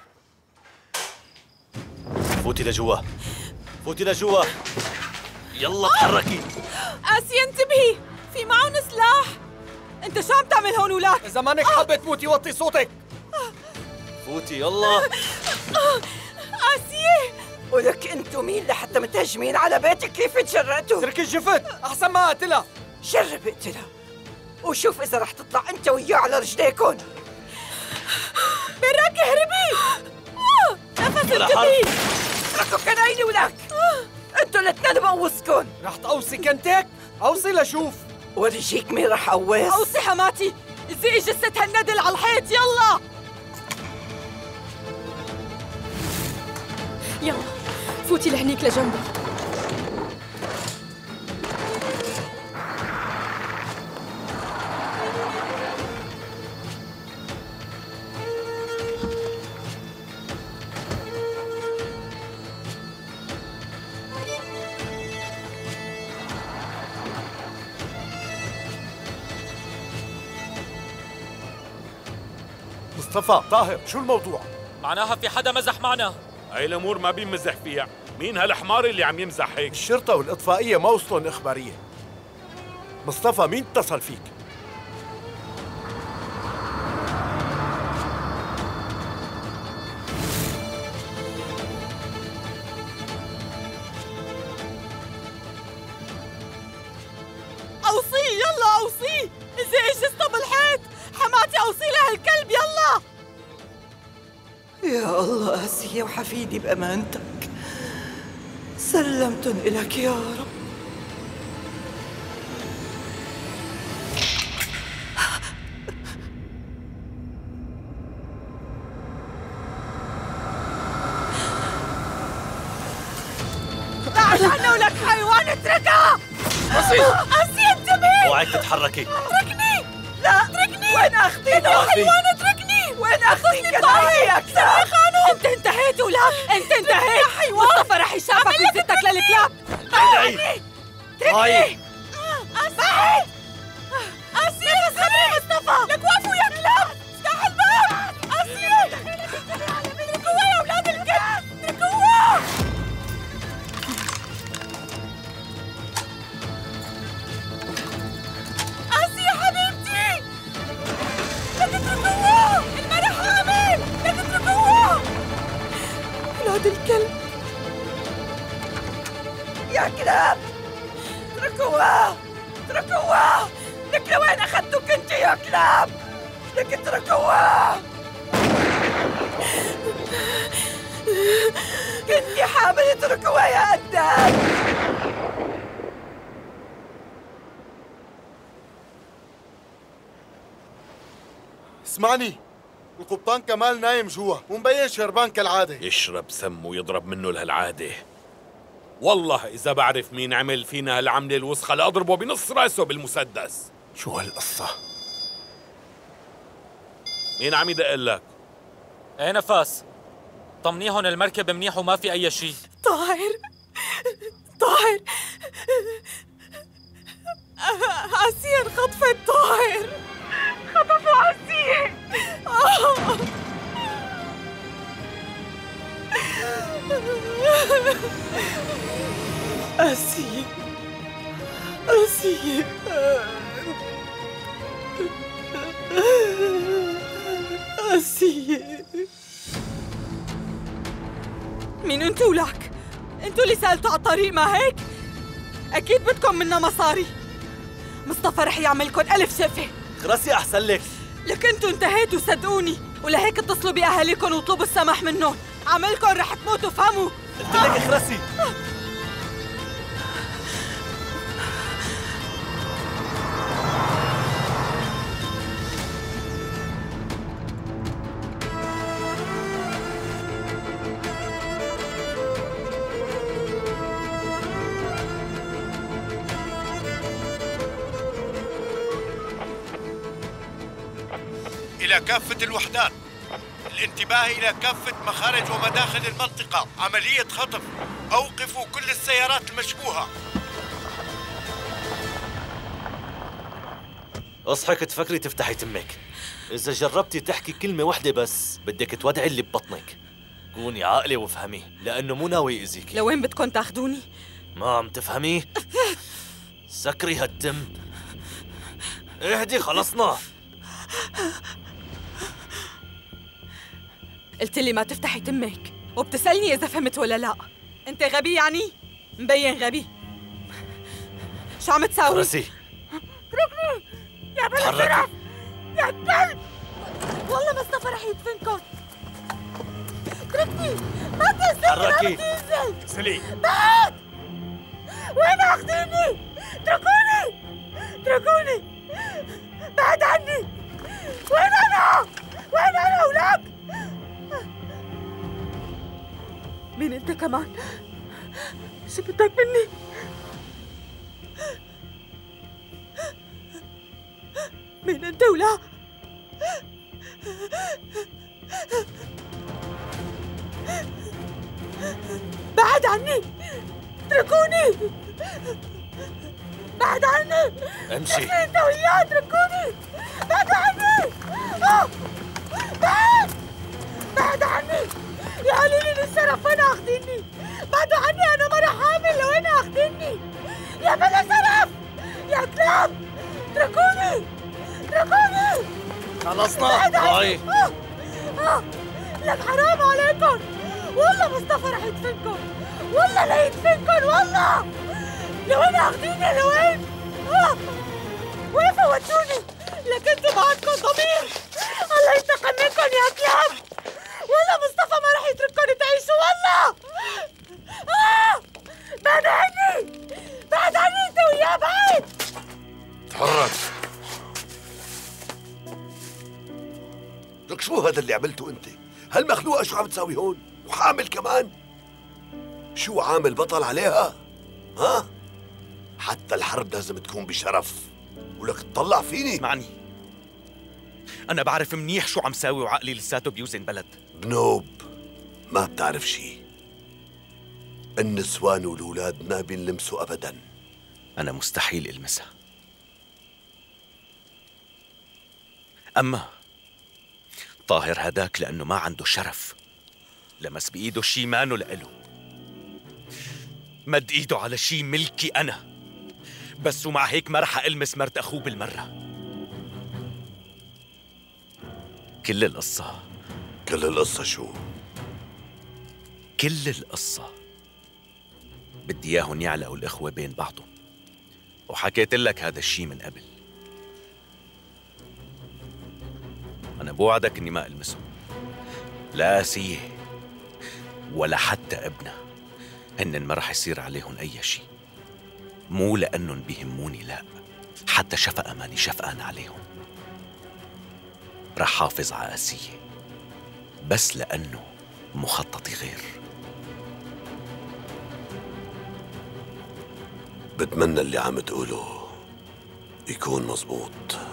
فوتي لجوا، فوتي لجوا، يلا تحركي. آسيا انتبهي، في معهم سلاح. انت شو عم تعمل هون ولك؟ إذا مانك حابة تموتي وطي صوتك. فوتي يلا. آسيا ولك انتو مين لحتى متهجمين على بيتك؟ كيف تجرأتوا؟ اتركي الجفت أحسن ما أقتلها. جرب اقتلها وشوف إذا رح تطلع أنت وياه على رجليكن. براك اهربي. نفس انتبهي. اتركوا كنايني ولك. انتو الاثنين بقوصكن. رح تقوصي كنتك؟ قوصي لشوف. ورجيك مين رح قوص. قوصي حماتي، زقي جثة هالندل على الحيط يلا. يلا فوتي لهنيك لجنبي. مصطفى، طاهر، شو الموضوع؟ معناها في حدا مزح معنا. هاي الأمور ما بيمزح فيها. مين هالحمار اللي عم يمزح هيك؟ الشرطة والإطفائية ما وصلن إخبارية. مصطفى، مين اتصل فيك؟ أوصيه يلا أوصيه، زقي جثته بالحيط. حماتي أوصي لها الكلب يلا. يا الله آسيا وحفيدي بأمانتك، سلمتن إلك يا رب. بعد عنه ولك حيوان اتركها. آسيا انتبهي. اوعك تتحركي. اتركني. لا اتركني. وين أختي؟ يا حيوان اتركني. وين أختي؟ كنايني أكثر. انت انتهيت ولك، انت انتهيت يا حيوان. مصطفى رح يشافك ويزتك للكلاب. ارجعي. هاي بعد. آسيا خبري مصطفى. لك وقفوا يا كلاب. افتح الباب. آسيا اتركوها يا اولاد الكلب، اتركوها. آسيا حبيبتي، لك اتركوها. المرة حامل، لك اتركوها. ولاد الكلب يا كلاب، اتركوها اتركوها. لك لوين أخذتوك أنت يا كلاب؟ لك اتركوها. كنتي حامل، اتركوها يا أداب. اسمعني، القبطان كمال نايم جوا ومبين شربان كالعادة. يشرب سم ويضرب منه لهالعادة. والله إذا بعرف مين عمل فينا هالعملة الوسخة لأضربه بنص راسه بالمسدس. شو هالقصة؟ مين عم يدق لك؟ ايه نفس، طمنيهم المركب منيح وما في أي شيء. طاهر، طاهر، آسيا انخطفت. طاهر خطفوا آسيا. آسيا آسيا آسيا. مين انتو لك؟ انتوا اللي سألتوا على الطريق ما هيك؟ أكيد بدكم منا مصاري. مصطفى رح يعملكم ألف شفة. خرسي أحسن لك. لك انتوا انتهيتوا صدقوني، ولهيك اتصلوا بأهاليكم واطلبوا السماح منهم. عملكم رح تموتوا فهموا. قلت لك اخرسي. إلى كافة الوحدات، الانتباه إلى كافة مخارج ومداخل المنطقة، عملية خطف، أوقفوا كل السيارات المشبوهة. اصحك تفكري تفتحي تمك. إذا جربتي تحكي كلمة واحدة بس بدك تودعي اللي ببطنك. كوني عاقلة وافهمي، لأنه مو ناوي يأذيكي. لوين بدكم تاخدوني؟ ما عم تفهمي؟ سكري هالدم. اهدي خلصنا. قلت لي ما تفتحي تمك وبتسألني إذا فهمت ولا لا. أنت غبي يعني؟ مبين غبي. شو عم تساوي؟ راسي اتركني يا بنت الشرف يا كلب. والله مصطفى رح يدفنكم. اتركني ما تنزلني. ما تنزل سلي بعد. وين اخذيني؟ اتركوني اتركوني بعد عني. وين أنا؟ وين أنا ولك؟ مين أنت كمان؟ شو بدك مني؟ مين أنت ولا؟ بعد عني اتركوني بعد عني. امشي انت وياه اتركوني بعد عني. بعد عني يا قليلين الشرف. وين اخذيني؟ بعدوا عني انا مرة حامل. لوين اخذيني يا بلا شرف يا كلاب؟ اتركوني اتركوني. خلصنا. باي. لك حرام عليكم والله مصطفى رح يدفنكم. والله لا يدفنكم والله. لوين اخذيني؟ لوين؟ وين فوتوني؟ لك انتوا ما عندكم ضمير. الله ينتقم منكم يا كلاب. والله مصطفى ما رح يترككم تعيشوا والله. بعد عني بعد عني انت وياه بعد. تحرك. لك شو هذا اللي عملته انت؟ هالمخلوقة شو عم تساوي هون؟ وحامل كمان؟ شو عامل بطل عليها؟ ها؟ حتى الحرب لازم تكون بشرف. ولك تطلع فيني. اسمعني، أنا بعرف منيح شو عم ساوي وعقلي لساته بيوزن بلد. بنوب ما بتعرف شي. النسوان والولاد ما بينلمسوا أبداً. أنا مستحيل ألمسها. أما طاهر هداك لأنه ما عنده شرف، لمس بإيده شي مانو لإله، مد إيده على شي ملكي أنا بس، ومع هيك ما رح ألمس مرت أخوه بالمرة. كل القصة شو؟ كل القصة بدي إياهم يعلقوا الإخوة بين بعضهم، وحكيت لك هذا الشي من قبل. أنا بوعدك إني ما ألمسهم، لا آسية ولا حتى ابنها. هن ما رح يصير عليهم أي شي، مو لأنهم بيهموني، لا، حتى شفقة ماني شفقان عليهم. رح حافظ على آسية بس لأنه مخططي غير. بتمنى اللي عم تقوله يكون مزبوط.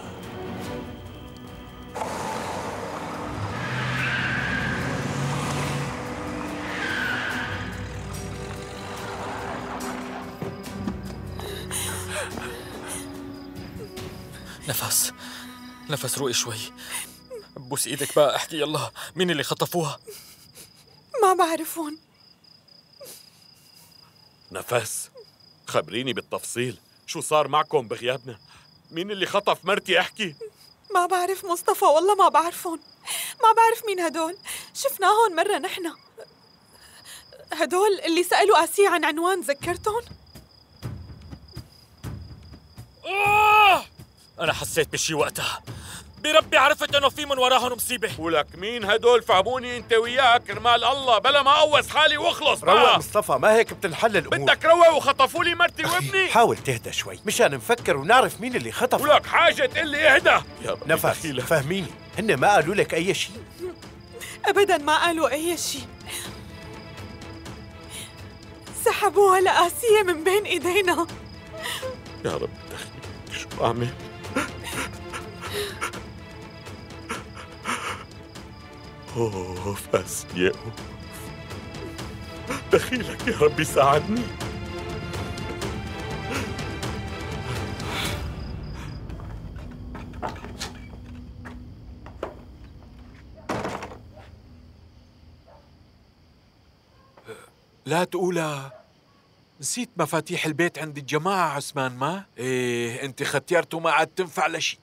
نفس روقي شوي. بوس ايدك بقى، احكي يلا، مين اللي خطفوها؟ ما بعرفون. نفس، خبريني بالتفصيل شو صار معكم بغيابنا. مين اللي خطف مرتي؟ احكي. ما بعرف مصطفى، والله ما بعرفون. ما بعرف مين هدول، شفناهم مرة نحن. هدول اللي سألوا آسيا عن عنوان ذكرتهم؟ أنا حسيت بشي وقتها، بربي عرفت إنه في من وراهم مصيبة. ولك مين هدول؟ فهموني أنت وياك كرمال الله، بلا ما أوس حالي واخلص. روق مصطفى، ما هيك بتنحل الأمور. بدك روق وخطفوا لي مرتي وابني. حاول تهدى شوي مشان نفكر ونعرف مين اللي خطف. ولك حاجة تقول لي اهدى. نفس فهميني، هن ما قالوا لك أي شيء؟ أبداً ما قالوا أي شيء، سحبوها لآسيا من بين إيدينا. يا رب دخيلك، شو أعمل؟ أوف آسيا، دخيلك يا رب يساعدني. لا تقولها، نسيت مفاتيح البيت عند الجماعة عثمان. ما ايه انت ختيرته ما عاد تنفع لشي.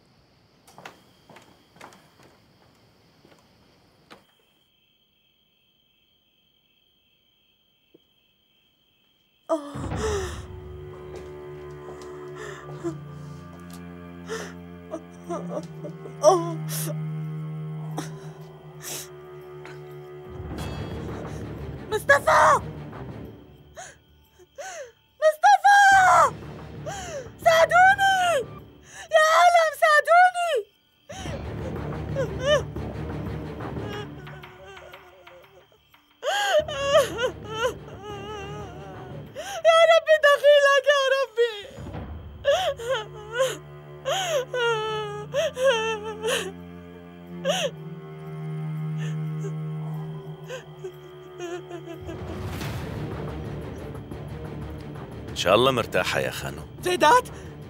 مصطفى! مصطفى! ساعدوني! يا عالم ساعدوني! يا ربي دخيلك يا ربي! إن شاء الله مرتاحة يا خانو. جيدات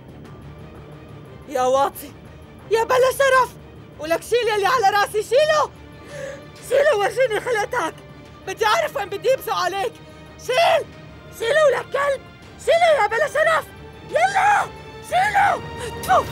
يا واطي يا بلا شرف، ولك شيل يلي على راسي، شيله شيله ورجيني خلقتك، بدي أعرف وين بدي يبزق عليك. شيل شيله ولك كلب، شيله يا بلا شرف، يلا شيله. تفو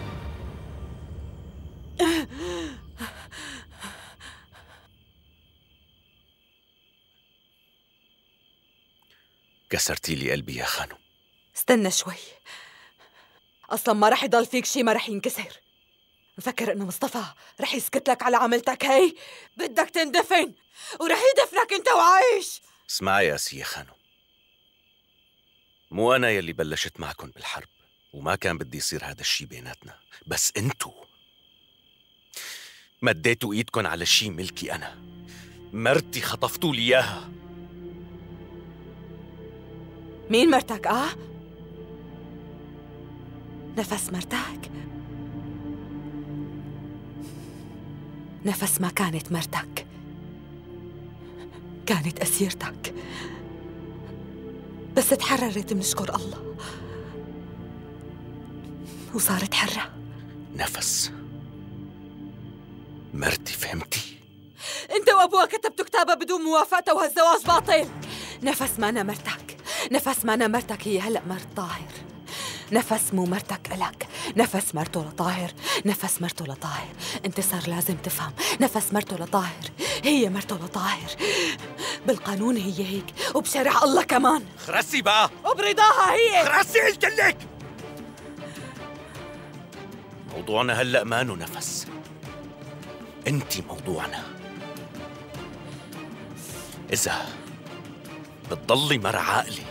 كسرتي لي قلبي يا خانو. استنى شوي، أصلاً ما رح يضل فيك شي ما رح ينكسر. مفكر إنه مصطفى رح يسكت لك على عملتك هي؟ بدك تندفن ورح يدفنك أنت وعايش. اسمعي يا آسيا خانو، مو أنا يلي بلشت معكم بالحرب، وما كان بدي يصير هذا الشي بيناتنا، بس انتو مديتوا ايدكم على شي ملكي أنا. مرتي خطفتوا لي إياها. مين مرتك؟ نفس مرتك؟ نفس ما كانت مرتك، كانت أسيرتك، بس تحررت بنشكر الله وصارت حرة. نفس مرتي، فهمتي؟ انت وابوها كتبتوا كتابة بدون موافقته وهالزواج باطل. نفس ما أنا مرتك، نفس ما أنا مرتك، هي هلأ مرت طاهر. نفس مو مرتك إلك، نفس مرته لطاهر، نفس مرته لطاهر. انت صار لازم تفهم، نفس مرته لطاهر هي مرته لطاهر، بالقانون هي هيك، وبشرع الله كمان. خرسي بقى، وبرضاها هي. خرسي قلت لك. موضوعنا هلأ مانو نفس، انتي موضوعنا. إذا بتضلي مرة عاقلة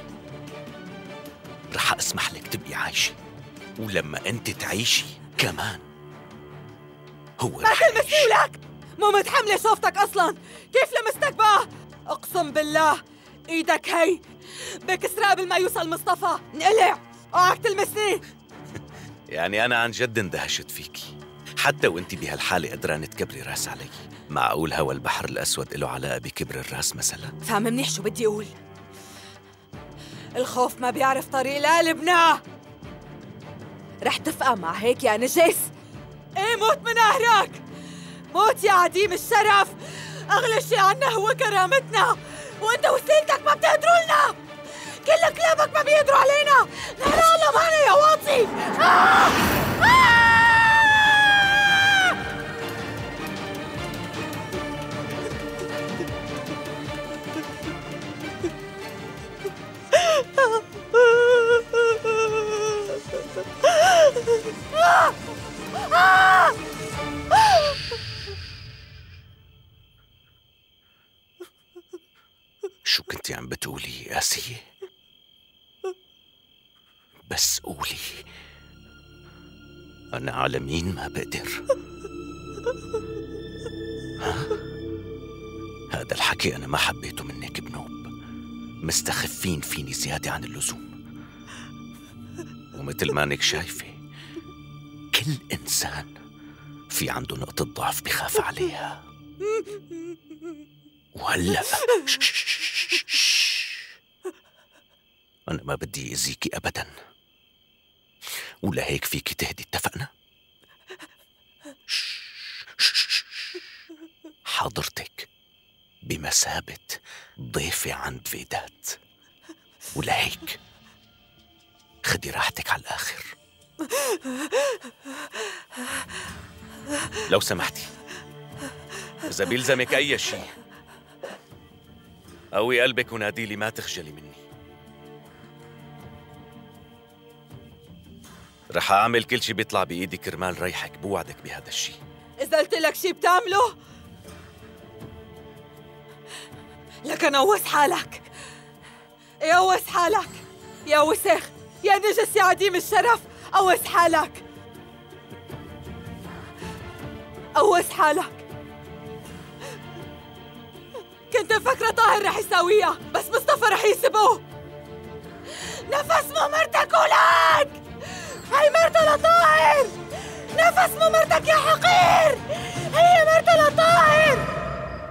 رح أسمح لك تبقي عايشة، ولما أنت تعيشي كمان هو ما تلمسني ولك، مو متحملة شوفتك أصلاً. كيف لمستك بقى؟ أقسم بالله إيدك هي بكسرها قبل ما يوصل مصطفى. انقلع، اوعك تلمسني. يعني أنا عن جد اندهشت فيكي، حتى وانتي بهالحالة قدرانة تكبري راس علي. معقول هوا البحر الأسود له علاقة بكبر الراس مثلا؟ فهم منيح شو بدي أقول. الخوف ما بيعرف طريق لقلبنا. رح تفقى مع هيك يا نجس؟ ايه، موت من قهرك، موت يا عديم الشرف. أغلى شي عنا هو كرامتنا، وانت وسيلتك ما بتقدروا لنا. كل كلابك ما بيقدروا علينا. لا لا الله معنا يا واطي. شو كنتي عم بتقولي آسية؟ بس قولي، أنا على مين ما بقدر. ها؟ هذا الحكي أنا ما حبيته منك بنوب. مستخفين فيني زيادة عن اللزوم، ومثل ما انك شايفة كل إنسان في عنده نقطة ضعف بخاف عليها. وهلأ أنا ما بدي أذيكي أبداً، ولهيك فيكي تهدي، اتفقنا؟ حضرتك بمثابة ضيفة عند فيدات، ولهيك خدي راحتك على الآخر. لو سمحتي، إذا بيلزمك أي شيء قوي قلبك وناديلي، ما تخجلي مني. رح أعمل كل شي بيطلع بإيدي كرمال ريحك، بوعدك بهذا الشي. إذا قلت لك شي بتعمله لك نوس حالك. يوس حالك يا وسخ، يا نجس، يا عديم الشرف. قوس حالك، قوس حالك. كنت مفكرة طاهر رح يساويها، بس مصطفى رح يسيبوه. نفس مو مرتك ولك، هي مرته لطاهر. نفس مو مرتك يا حقير، هي مرته لطاهر.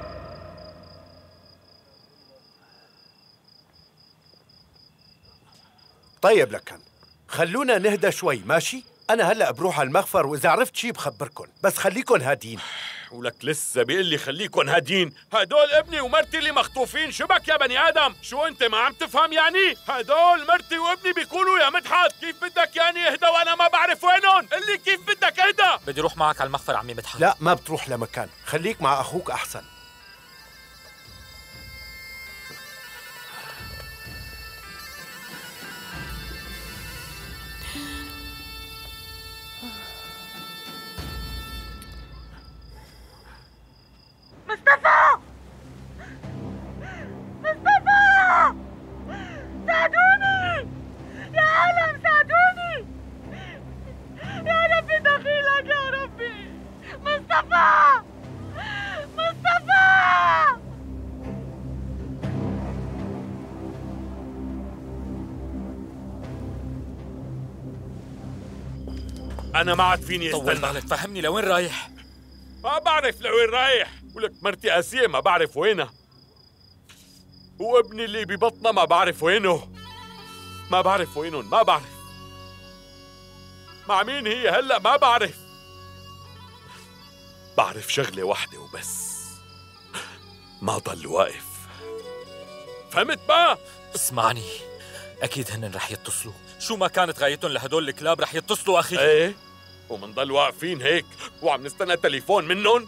طيب لكن خلونا نهدى شوي، ماشي؟ أنا هلأ بروح على المخفر، وإذا عرفت شي بخبركن، بس خليكن هادين. ولك لسه بيقول لي خليكن هادين؟ هدول ابني ومرتي اللي مخطوفين، شبك يا بني آدم؟ شو أنت ما عم تفهم يعني؟ هدول مرتي وابني بيكونوا يا مدحت، كيف بدك يعني اهدى وأنا ما بعرف وينهم؟ قل لي كيف بدك اهدى؟ بدي روح معك على المخفر عمي مدحت. لا، ما بتروح لمكان، خليك مع أخوك أحسن. مصطفى! مصطفى! ساعدوني! يا عالم ساعدوني! يا ربي دخيلك يا ربي! مصطفى! مصطفى! أنا ما عاد فيني طول استنى. بالك، فهمني لوين رايح؟ ما بعرف لوين رايح، ولك مرتي آسية ما بعرف وينها، وابني اللي ببطنها ما بعرف وينه. ما بعرف وينهم، ما بعرف مع مين هي هلأ، ما بعرف. بعرف شغلة واحدة وبس، ما ضل واقف. فهمت بقى؟ اسمعني، أكيد هن رح يتصلوا، شو ما كانت غايتهم لهدول الكلاب رح يتصلوا أخي. ايه، ومنضل واقفين هيك وعم نستنى تليفون منهم؟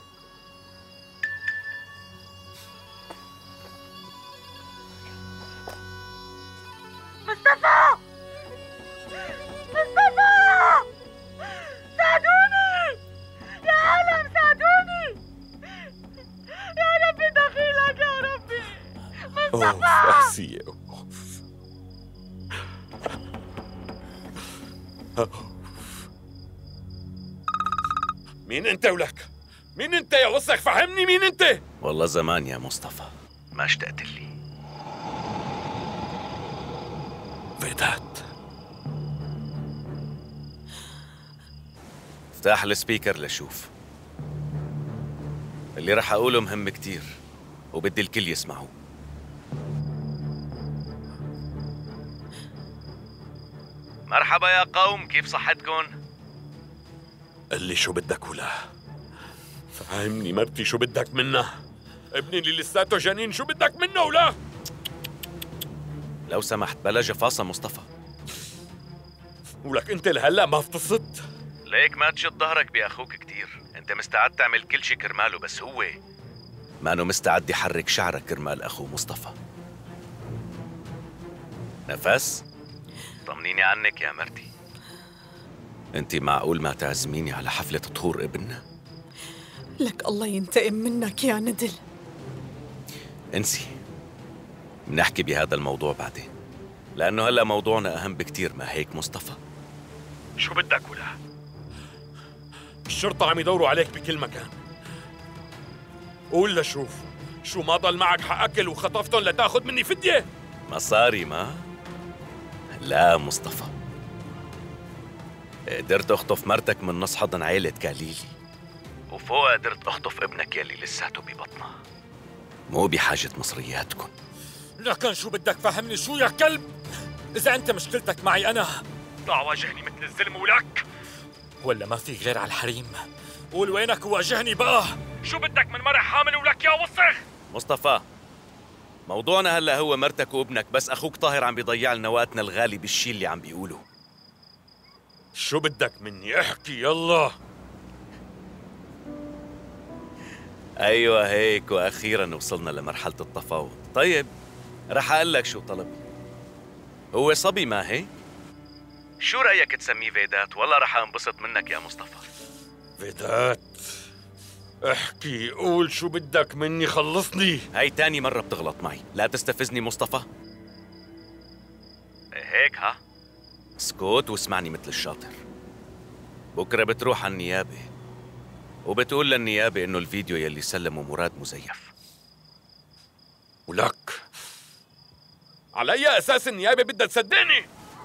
مصطفى! مصطفى! ساعدوني! يا عالم ساعدوني! يا ربي دخيلك يا ربي! مصطفى! أوف آسية، مين انت ولك؟ مين انت يا وسخ؟ فهمني مين انت؟ والله زمان يا مصطفى ما اشتقت لي. فيدات، افتح السبيكر لشوف. اللي رح اقوله مهم كتير وبدي الكل يسمعوه. مرحبا يا قوم، كيف صحتكن؟ قل لي شو بدك ولا؟ فهمني مرتي شو بدك منها؟ ابني اللي لساته جنين شو بدك منه ولا؟ لو سمحت بلا جفاصة مصطفى. ولك انت لهلا ما فطست؟ ليك ما تشد ظهرك بأخوك كتير، انت مستعد تعمل كل شي كرماله، بس هو ما انه مستعد يحرك شعرك كرمال أخوه مصطفى. نفس، طمنيني عنك يا مرتي. انت معقول ما تعزميني على حفلة طهور ابننا؟ لك الله ينتقم منك يا ندل. انسي، بنحكي بهذا الموضوع بعدين، لأنه هلأ موضوعنا أهم بكتير، ما هيك مصطفى؟ شو بدك ولا؟ الشرطة عم يدوروا عليك بكل مكان. قول لشوف، شو ما ضل معك حق أكل وخطفتهم لتاخذ مني فدية؟ مصاري ما؟ لا مصطفى، قدرت أخطف مرتك من نص حضن عيلة كاليلي، وفوق قدرت أخطف ابنك يلي لساته ببطنها. مو بحاجة مصرياتكم. لكن شو بدك فهمني شو يا كلب؟ إذا أنت مشكلتك معي أنا، ضع واجهني مثل الزلم ولك، ولا ما في غير على الحريم؟ قول وينك وواجهني بقى. شو بدك من مرة حامل ولك يا وسخ؟ مصطفى، موضوعنا هلا هو مرتك وابنك، بس أخوك طاهر عم بيضيع لنا وقتنا الغالي بالشي اللي عم بيقوله. شو بدك مني؟ احكي يلا. أيوة هيك، وأخيراً وصلنا لمرحلة التفاوض. طيب رح أقول لك شو طلبي. هو صبي ما هيك؟ شو رأيك تسميه فيدات؟ والله رح أنبسط منك يا مصطفى. فيدات؟ احكي، قول شو بدك مني، خلصني. هاي تاني مرة بتغلط معي، لا تستفزني مصطفى. هيك ها؟ اسكت واسمعني مثل الشاطر. بكرة بتروح على النيابة وبتقول للنيابة إنه الفيديو يلي سلمه مراد مزيف. ولك على أي أساس النيابة بدها تصدقني؟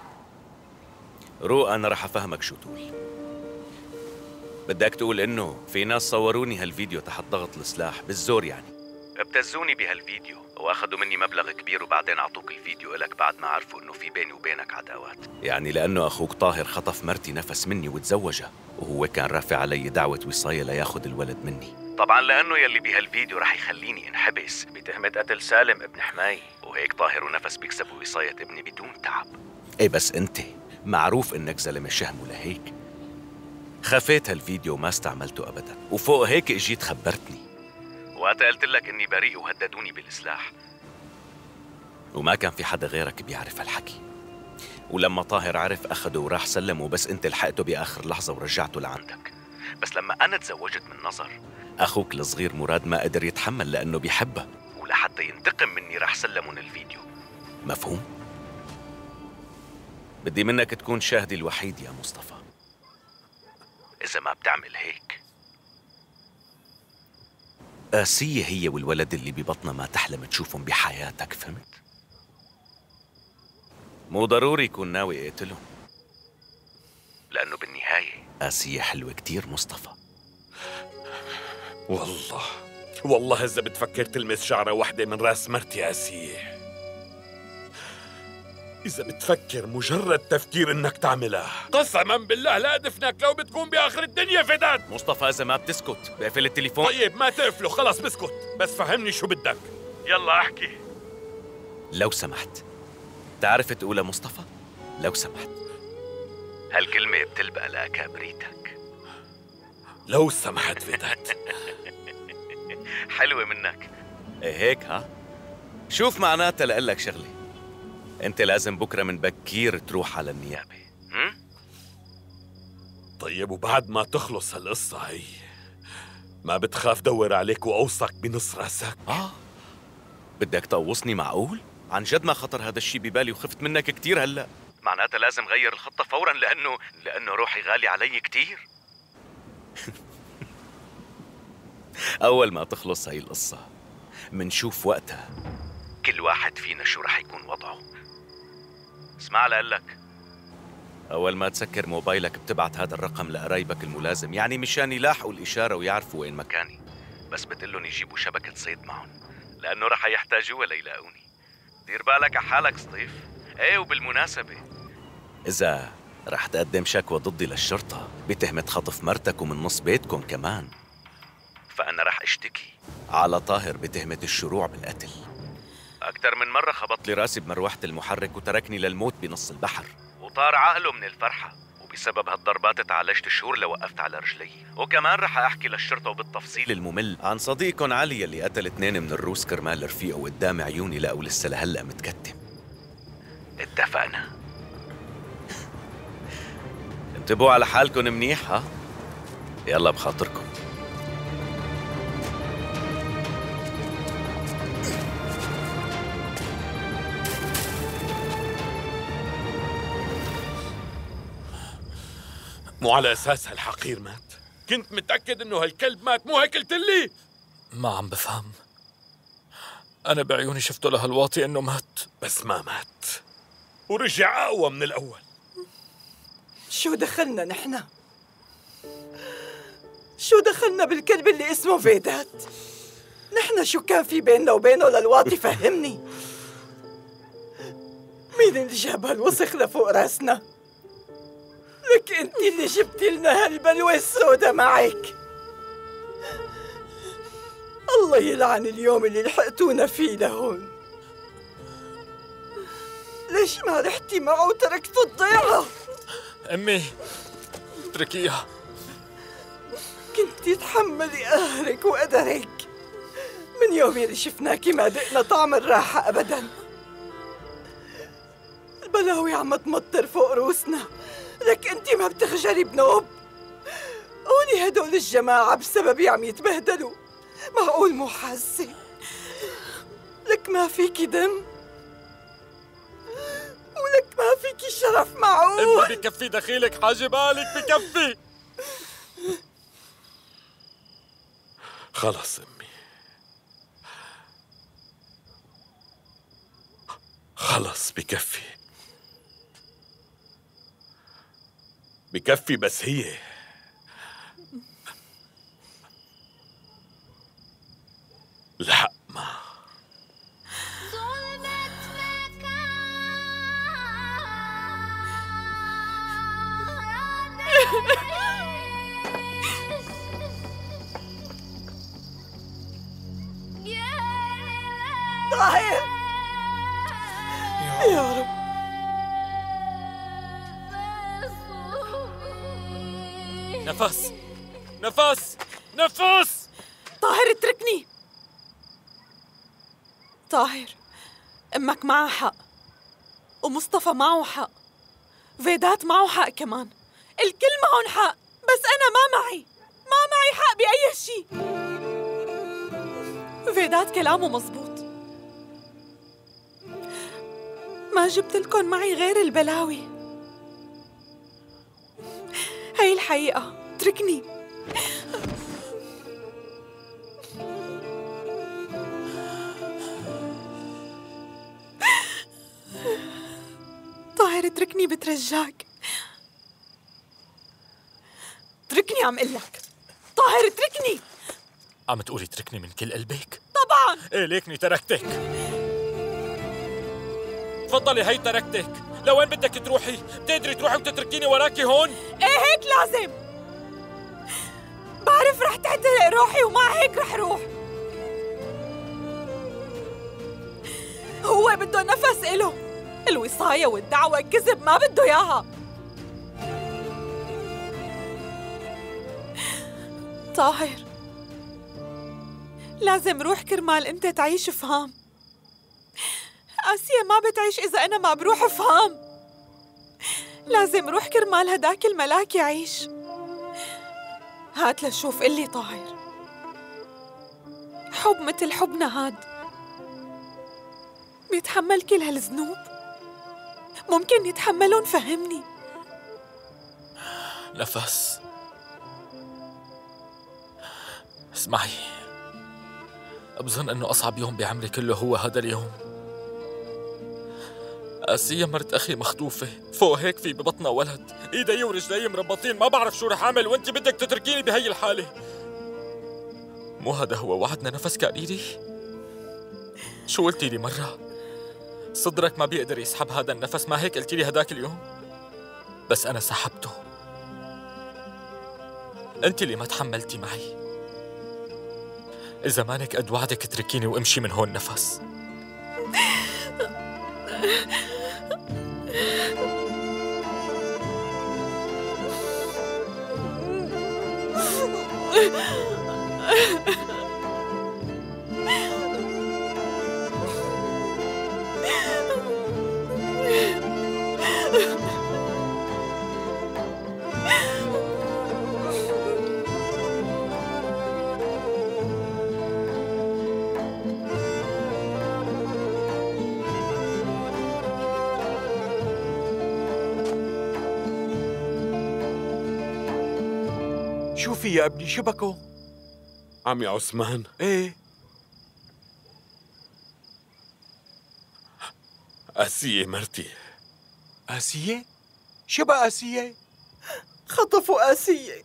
رو أنا رح أفهمك شو تقول. بدك تقول إنه في ناس صوروني هالفيديو تحت ضغط السلاح بالزور، يعني ابتزوني بهالفيديو واخذوا مني مبلغ كبير، وبعدين أعطوك الفيديو إلك بعد ما عرفوا إنه في بيني وبينك عداوات. يعني لأنه أخوك طاهر خطف مرتي نفس مني وتزوجها، وهو كان رافع علي دعوة وصاية لياخذ الولد مني. طبعا لأنه يلي بهالفيديو رح يخليني انحبس بتهمة قتل سالم ابن حماي، وهيك طاهر ونفس بيكسبوا وصاية ابني بدون تعب. ايه بس انت معروف انك زلمة شهم، ولهيك خفيت هالفيديو وما استعملته ابدا، وفوق هيك اجيت خبرتني وقت قلت لك اني بريء وهددوني بالسلاح، وما كان في حدا غيرك بيعرف هالحكي. ولما طاهر عرف اخده وراح سلمه، بس انت لحقته باخر لحظة ورجعته لعندك. بس لما انا تزوجت من نظر، اخوك الصغير مراد ما قدر يتحمل لانه بيحبها، ولحتى ينتقم مني راح سلمون الفيديو. مفهوم؟ بدي منك تكون شاهدي الوحيد يا مصطفى. إذا ما بتعمل هيك، آسية هي والولد اللي ببطنها ما تحلم تشوفهم بحياتك، فهمت؟ مو ضروري يكون ناوي يقتلهم، لأنه بالنهاية آسية حلوة كتير مصطفى. والله إذا بتفكر تلمس شعرة واحدة من راس مرتي آسية، إذا بتفكر مجرد تفكير إنك تعملها، قسماً بالله لا أدفنك لو بتكون بآخر الدنيا فداد. مصطفى إذا ما بتسكت بقفل التليفون. طيب ما تقفله، خلص بسكت، بس فهمني شو بدك. يلا احكي. لو سمحت، تعرف تقولها مصطفى؟ لو سمحت. هالكلمة بتلبق لأكابريتك. لو سمحت فداد. حلوة منك. ايه هيك ها؟ شوف معناتها لقلك شغلة، انت لازم بكرة من بكير تروح على النيابة. طيب وبعد ما تخلص هالقصة هي، ما بتخاف دور عليك وأوصك بنص راسك؟ بدك تقوصني معقول؟ عن جد ما خطر هذا الشي ببالي وخفت منك كتير هلأ. معناتها لازم غير الخطة فوراً لأنه روحي غالي علي كتير. أول ما تخلص هاي القصة منشوف وقتها كل واحد فينا شو رح يكون وضعه. اسمع لقلك، أول ما تسكر موبايلك بتبعت هذا الرقم لقرايبك الملازم، يعني مشان يلاحقوا الإشارة ويعرفوا وين مكاني، بس بتقلن يجيبوا شبكة صيد معهم لأنه رح يحتاجوها ليلاقوني. دير بالك على حالك سطيف. ايه وبالمناسبة، إذا رح تقدم شكوى ضدي للشرطة بتهمة خطف مرتك ومن نص بيتكم كمان، فأنا رح اشتكي على طاهر بتهمة الشروع بالقتل. أكتر من مرة خبط لي راسي بمروحة المحرك وتركني للموت بنص البحر، وطار عقله من الفرحة، وبسبب هالضربات تعالجت شهور لوقفت على رجلي. وكمان رح أحكي للشرطة وبالتفصيل الممل عن صديقكم علي اللي قتل 2 من الروس كرمال رفيقه قدام عيوني، لقوا لسه لهلأ متكتم. اتفقنا؟ انتبهوا على حالكم منيح ها؟ يلا بخاطركم. مو على أساس هالحقير مات؟ كنت متأكد إنه هالكلب مات، مو هيك قلت لي؟ ما عم بفهم. أنا بعيوني شفته لهالواطي إنه مات. بس ما مات، ورجع أقوى من الأول. شو دخلنا نحن؟ شو دخلنا بالكلب اللي اسمه فيدات؟ نحن شو كان في بيننا وبينه للواطي؟ فهمني. مين اللي جاب هالوسخ لفوق راسنا؟ لك انت اللي جبتي لنا هالبلوى السوداء معك. الله يلعن اليوم اللي لحقتونا فيه لهون. ليش ما رحتي معه وتركته الضيعة؟ أمي اتركيها. كنتي تحملي قهرك وقدرك. من يوم اللي شفناكي ما دقنا طعم الراحة أبداً. البلاوي عم تمطر فوق روسنا، لك انتي ما بتخجلي بنوب. قولي هدول الجماعة بسببي عم يتبهدلوا، معقول مو حاسة؟ لك ما فيكي دم، ولك ما فيكي شرف، معقول؟ أمي بكفي دخيلك، حاجة بالك بكفي. خلص أمي، خلص بكفي بكفي. بس هي لا ما طاهر يا رب. نفس نفس نفس. طاهر اتركني. طاهر، امك معها حق، ومصطفى معه حق، فيدات معه حق كمان، الكل معهم حق، بس أنا ما معي حق بأي شيء. فيدات كلامه مزبوط، ما جبت لكم معي غير البلاوي. هاي الحقيقة، اتركني. طاهر اتركني بترجاك. اتركني عم قلك. طاهر اتركني. عم تقولي اتركني من كل قلبك؟ طبعا. ايه ليكني تركتك. تفضلي هي تركتك. لوين بدك تروحي؟ بتقدري تروحي وتتركيني وراكي هون؟ ايه هيك لازم. بعرف رح تعترق روحي ومع هيك رح روح. هو بده نفس إله، الوصاية والدعوة كذب ما بده إياها. طاهر، لازم روح كرمال انت تعيش، فهام. آسيا ما بتعيش إذا أنا ما بروح، فهام. لازم روح كرمال هداك الملاك يعيش. هات لشوف قلي طاهر، حب مثل حبنا هاد بيتحمل كل هالذنوب؟ ممكن يتحملون؟ فهمني. نفس، اسمعي، بظن انه اصعب يوم بعمري كله هو هذا اليوم. آسيا مرت اخي مخطوفة، فوق هيك في ببطنها ولد، ايدي ورجلي مربطين، ما بعرف شو رح اعمل وانت بدك تتركيني بهي الحالة. مو هذا هو وعدنا نفس كاريري؟ شو قلتي لي مرة؟ صدرك ما بيقدر يسحب هذا النفس، ما هيك قلتي لي هداك اليوم؟ بس أنا سحبته. أنت اللي ما تحملتي معي. إذا مانك قد وعدك اتركيني وامشي من هون نفس. شو في يا ابني شبكه؟ عمي عثمان، ايه آسية مرتي. آسية؟ شو بقى آسية؟ خطفوا آسية.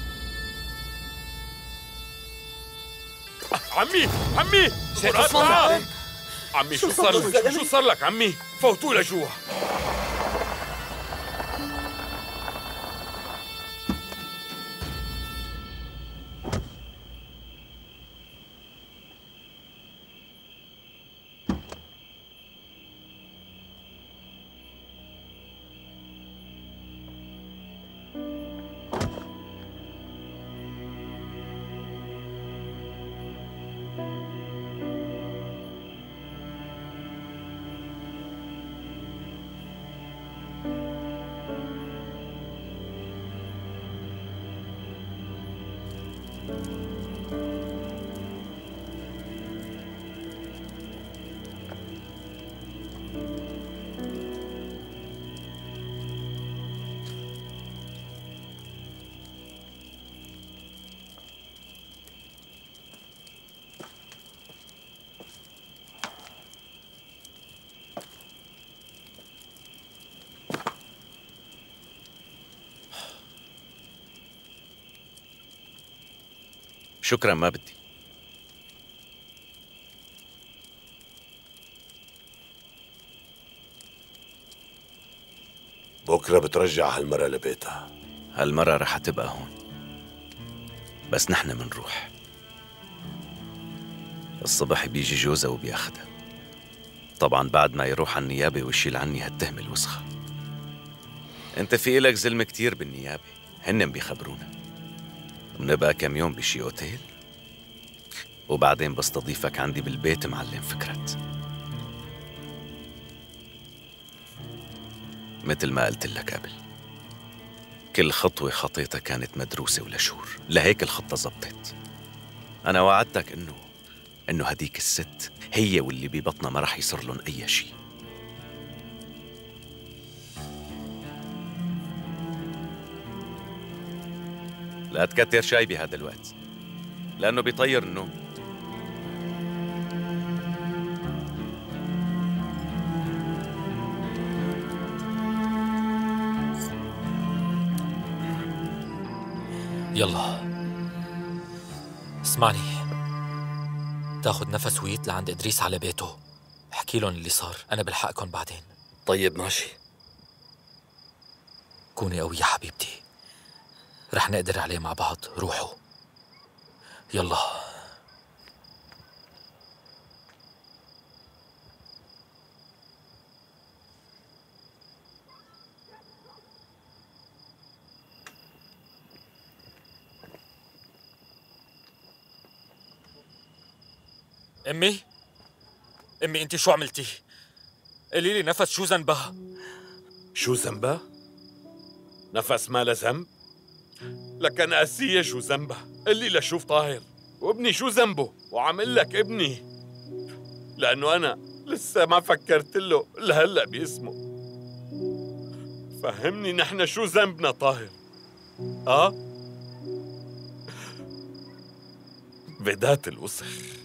عمي شيخ مراد عثمان تعال. عمي شو صار لك؟ شو صار لك عمي؟ فوتوا لجوا. شكرا، ما بدي. بكرة بترجع هالمرة لبيتها. هالمرة رح تبقى هون، بس نحن منروح. الصبح بيجي جوزها وبياخدها، طبعا بعد ما يروح على النيابة ويشيل عني هالتهمة الوسخة. انت في إلك زلمة كتير بالنيابة، هن بيخبرونا. بنبقى كم يوم بشي اوتيل، وبعدين بستضيفك عندي بالبيت معلم فكرت. مثل ما قلت لك قبل، كل خطوة خطيتها كانت مدروسة ولشور، لهيك الخطة زبطت. أنا وعدتك إنه هديك الست هي واللي ببطنها ما رح يصير لهم أي شي. لا تكتر شاي بهذا الوقت، لأنه بيطير النوم. يلا اسمعني، تاخد نفس ويت لعند إدريس على بيته، احكي لهم اللي صار، أنا بلحقكم بعدين. طيب ماشي. كوني قوية حبيبتي، رح نقدر عليه مع بعض. روحوا يلا. أمي أنت شو عملتي؟ قولي لي نفس شو ذنبها؟ شو ذنبها؟ نفس ما له ذنب؟ لكن آسية شو ذنبها؟ قلي لشوف طاهر، وابني شو ذنبه؟ وعمل لك ابني، لأنه أنا لسه ما فكرت له لهلأ باسمه. فهمني نحن شو ذنبنا طاهر؟ فدات الوسخ،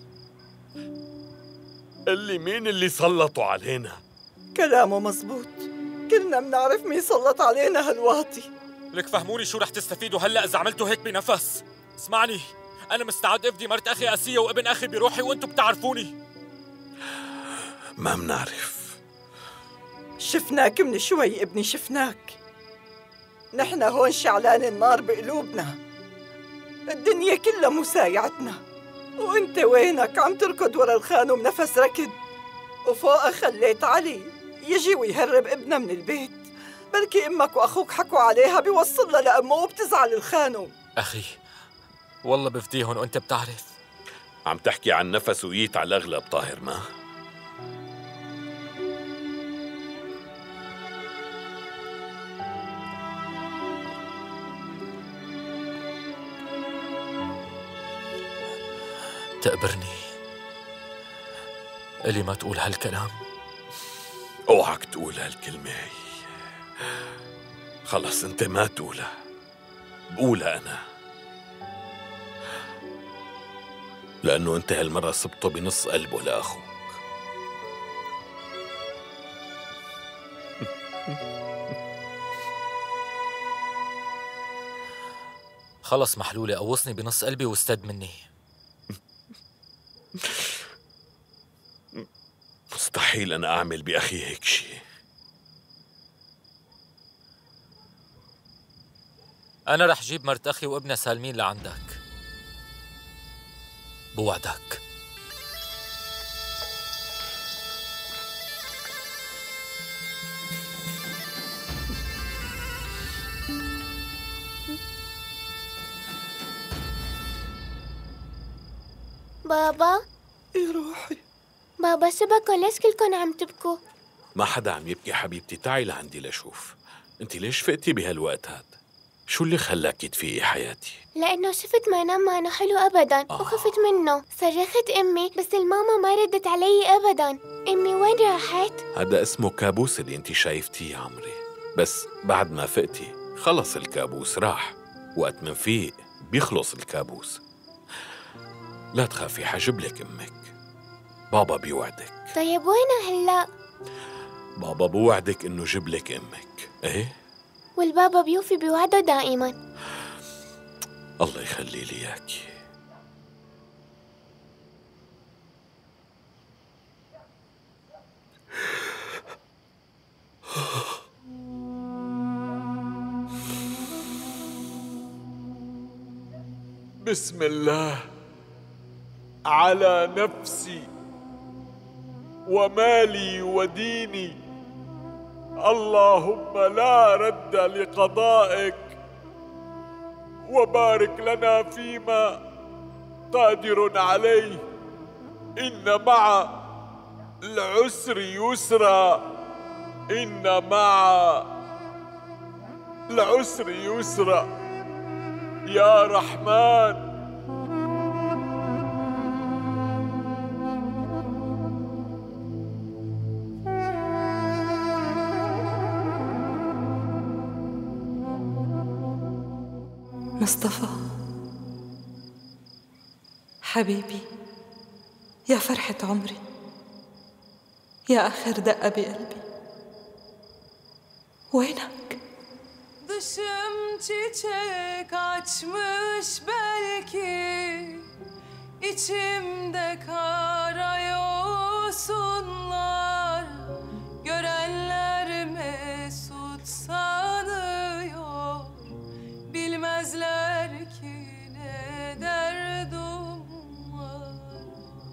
قلي مين اللي سلطوا علينا؟ كلامه مزبوط، كلنا منعرف مين سلط علينا هالواطي. لك فهموني شو رح تستفيدوا هلا إذا عملتوا هيك بنفس؟ اسمعني، أنا مستعد أفدي مرت أخي آسية وابن أخي بروحي وأنتم بتعرفوني. ما منعرف. شفناك من شوي ابني، شفناك. نحن هون شعلان النار بقلوبنا، الدنيا كلها مسايعتنا، وانت وينك عم تركض ورا الخانم نفس ركض، وفوقها خليت علي يجي ويهرب ابنها من البيت. بلكي امك واخوك حكوا عليها بيوصلها لامه وبتزعل الخانم. أخي والله بفديهم وانت بتعرف. عم تحكي عن نفس ويت على الأغلب طاهر، ما؟ تقبرني إلي ما تقول هالكلام. اوعك تقول هالكلمة هي. خلص انت ما تقولها، بقولها أنا. لأنه أنت هالمرة صبته بنص قلبه لأخوك. خلص محلولة، قوصني بنص قلبي واستد مني. مستحيل أنا أعمل بأخي هيك شيء. أنا رح جيب مرت أخي وابنها سالمين لعندك، بوعدك. بابا. يا روحي. بابا سبكوا، ليش كلكم عم تبكوا؟ ما حدا عم يبكي حبيبتي، تعي لعندي لشوف. انت ليش فقتي بهالوقت هاد؟ شو اللي خلاكي تفيقي حياتي؟ لأنه شفت منام ما حلو أبداً وخفت منه. صرخت أمي بس الماما ما ردت علي أبداً. أمي وين راحت؟ هذا اسمه كابوس اللي انت شايفتيه يا عمري، بس بعد ما فقتي خلص الكابوس راح. وقت من فيق بيخلص الكابوس. لا تخافي، حجبلك أمك، بابا بيوعدك. طيب وينها هلأ؟ بابا بوعدك إنه جبلك أمك. إيه؟ والبابا بيوفي بوعده دائماً. الله يخلي لي إياكي. بسم الله على نفسي ومالي وديني. اللهم لا رد لقضائك، وبارك لنا فيما قادر عليه. إن مع العسر يسرا، إن مع العسر يسرا يا رحمن. مصطفى حبيبي، يا فرحة عمري، يا آخر دقة بقلبي، وينك؟ Dışım çiçek açmış belki, içimde kara yosunlar, görenler mesut sanıyor, bilmezler ki ne derdim var.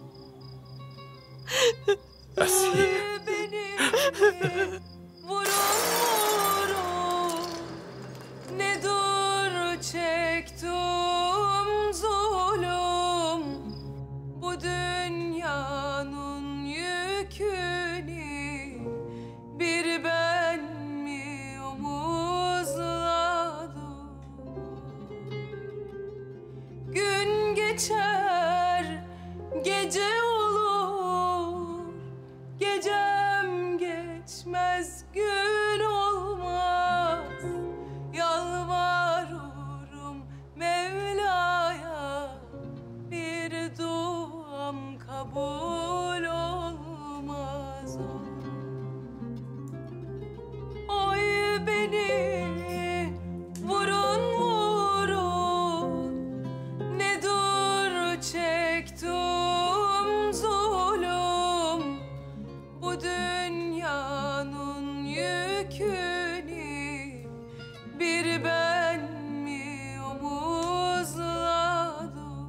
Asiye. Beni vurun vurun, ne dur çektim zulüm, bu dünyanın yükünü bir ben mi omuzladım? Gün geçer, gece olur, gecem geçmez, gün olmaz. Yalvarırım Mevla'ya, bir duam kabul olmaz. Oy beni vurun vurun, ne dur çektim zulüm, bu dünyanın yükünü bir ben mi omuzladım?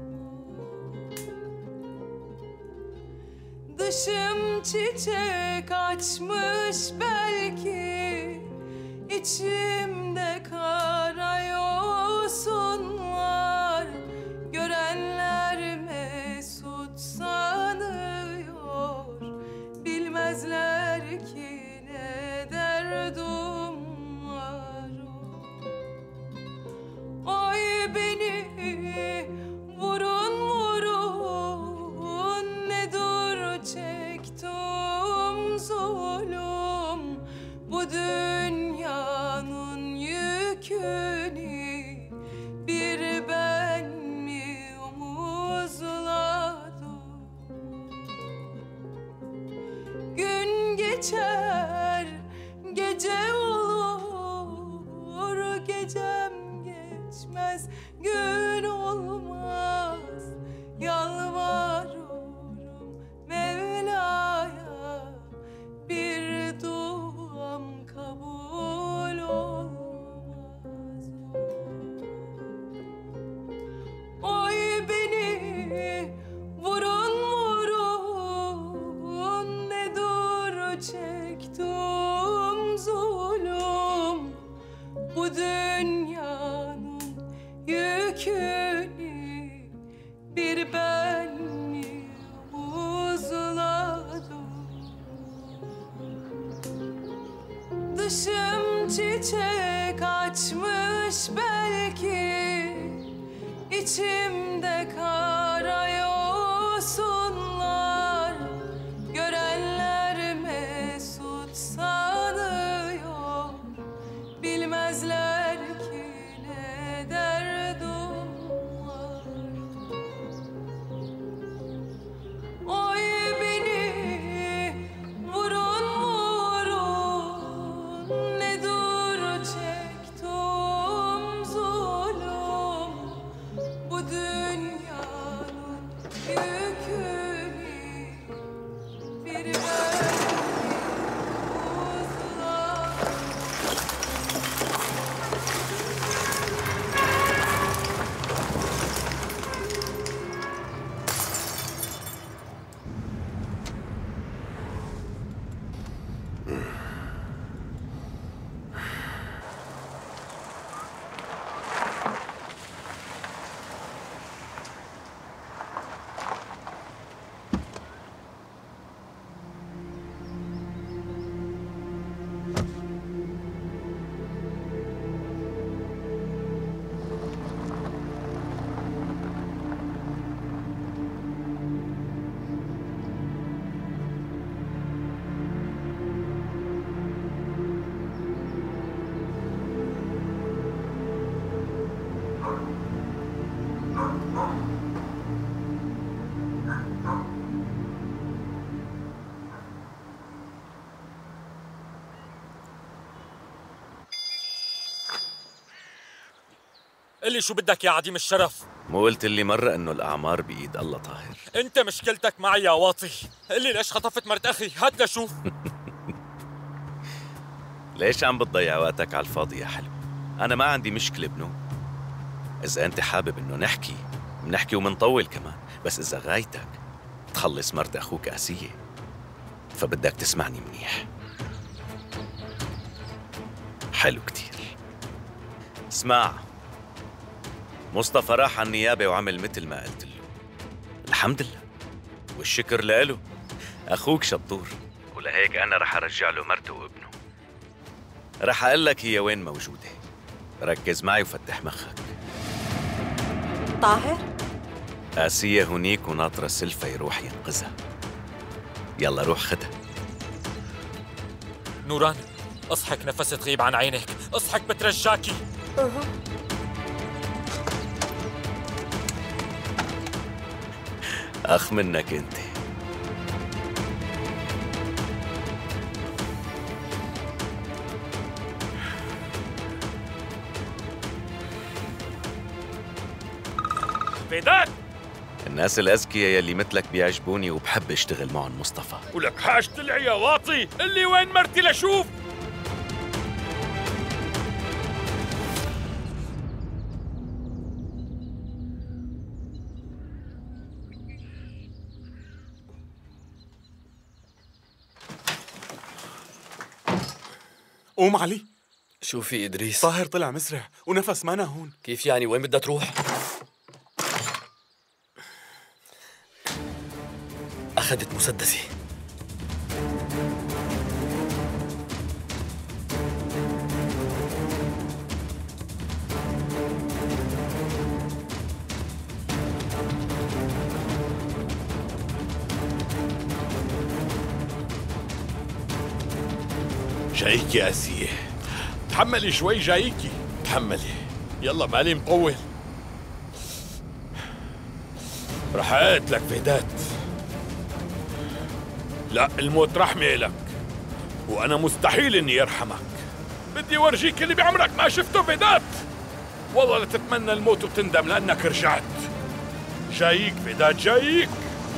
Dışım çiçek açmış belki, içimde kara yosun var, görenler mesut sanıyor, bilmezler ki ne derdim var. Oy beni vurun vurun, ne dur çektim zulüm, bu dünyanın yükünü bir ben mi omuzladım? geçer, gece olur, gecem geçmez, gün olmaz. Yalvarıyorum Mevla'ya, bir duam kabul olmaz. Oy beni vurun vurun, ne dur çektim zulüm, bu dünyanın yükünü bir ben mi uzladım? Dışım çiçek açmış belki, içimde kara yosunlar. Görenler mesut sanıyor, bilmezler ki ne derdim var. Oy beni vurun vurun, ne dur çektim zulüm, bu dünyanın yükünü bir ben uzlar. قلي شو بدك يا عديم الشرف؟ مو قلت لي مرة إنه الأعمار بإيد الله طاهر؟ أنت مشكلتك معي يا واطي، قلي ليش خطفت مرت أخي؟ هات لشوف. ليش عم بتضيع وقتك على الفاضي يا حلو؟ أنا ما عندي مشكلة بنو. إذا أنت حابب إنه نحكي منحكي ومنطول كمان، بس إذا غايتك تخلص مرت أخوك آسية فبدك تسمعني منيح. حلو كتير. اسمع، مصطفى راح على النيابة وعمل مثل ما قلت له. الحمد لله والشكر لإله. أخوك شطور، ولهيك أنا رح أرجع له مرته وابنه. رح أقول لك هي وين موجودة. ركز معي وفتح مخك. طاهر؟ آسية هنيك وناطرة سلفا يروح ينقذها. يلا روح خدها. نوران، اصحك نفس تغيب عن عينك، اصحك بترجاكي. أخ منك أنت. فداك الناس الأذكياء يلي مثلك بيعجبوني وبحب اشتغل معهم مصطفى. ولك حاج طلع يا واطي، اللي وين مرتي لشوف. قوم علي. شو في إدريس؟ طاهر طلع مسرح ونفس مانا هون. كيف يعني؟ وين بدها تروح؟ أخذت مسدسي. جايكي يا آسية، تحملي شوي، جايكي تحملي. يلا مالي مطول. رح اقتلك فدات. لا، الموت رحمة لك. وأنا مستحيل إني أرحمك. بدي ورجيك اللي بعمرك ما شفته فيدات. والله لا تتمنى الموت وتندم لأنك رجعت. جايك فيدات جايك.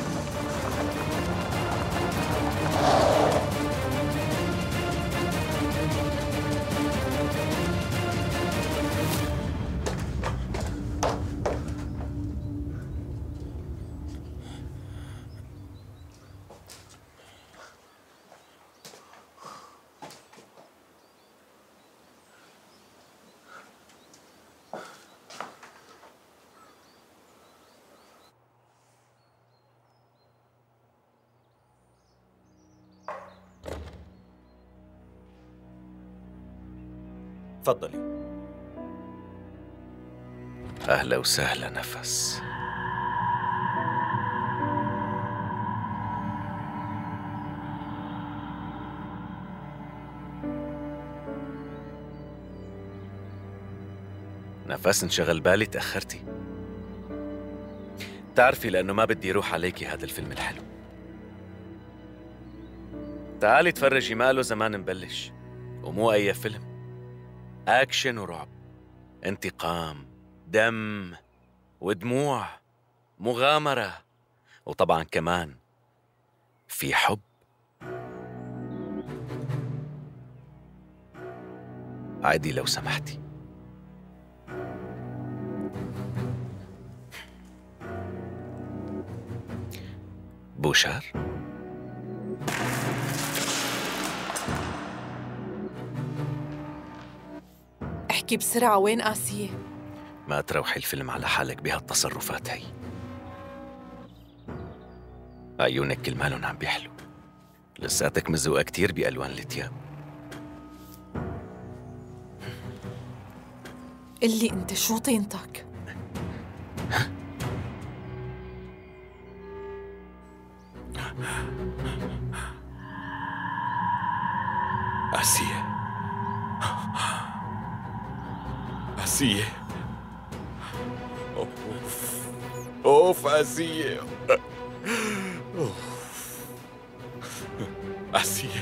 تفضلي. أهلا وسهلا نفس. نفس انشغل بالي تأخرتي. تعرفي لأنه ما بدي يروح عليكي هذا الفيلم الحلو. تعالي تفرجي ماله زمان نبلش، ومو أي فيلم، أكشن ورعب، انتقام، دم ودموع، مغامرة، وطبعا كمان في حب. عادي لو سمحتي. بوشار؟ احكي بسرعة، وين آسية؟ ما تروحي الفيلم على حالك بهالتصرفات هي. عيونك كل مالن عم بيحلو، لساتك مزوقة كتير بألوان التياب. قلي انت شو طينتك؟ آسية، آسية، أوف أوف آسية، أوف آسية.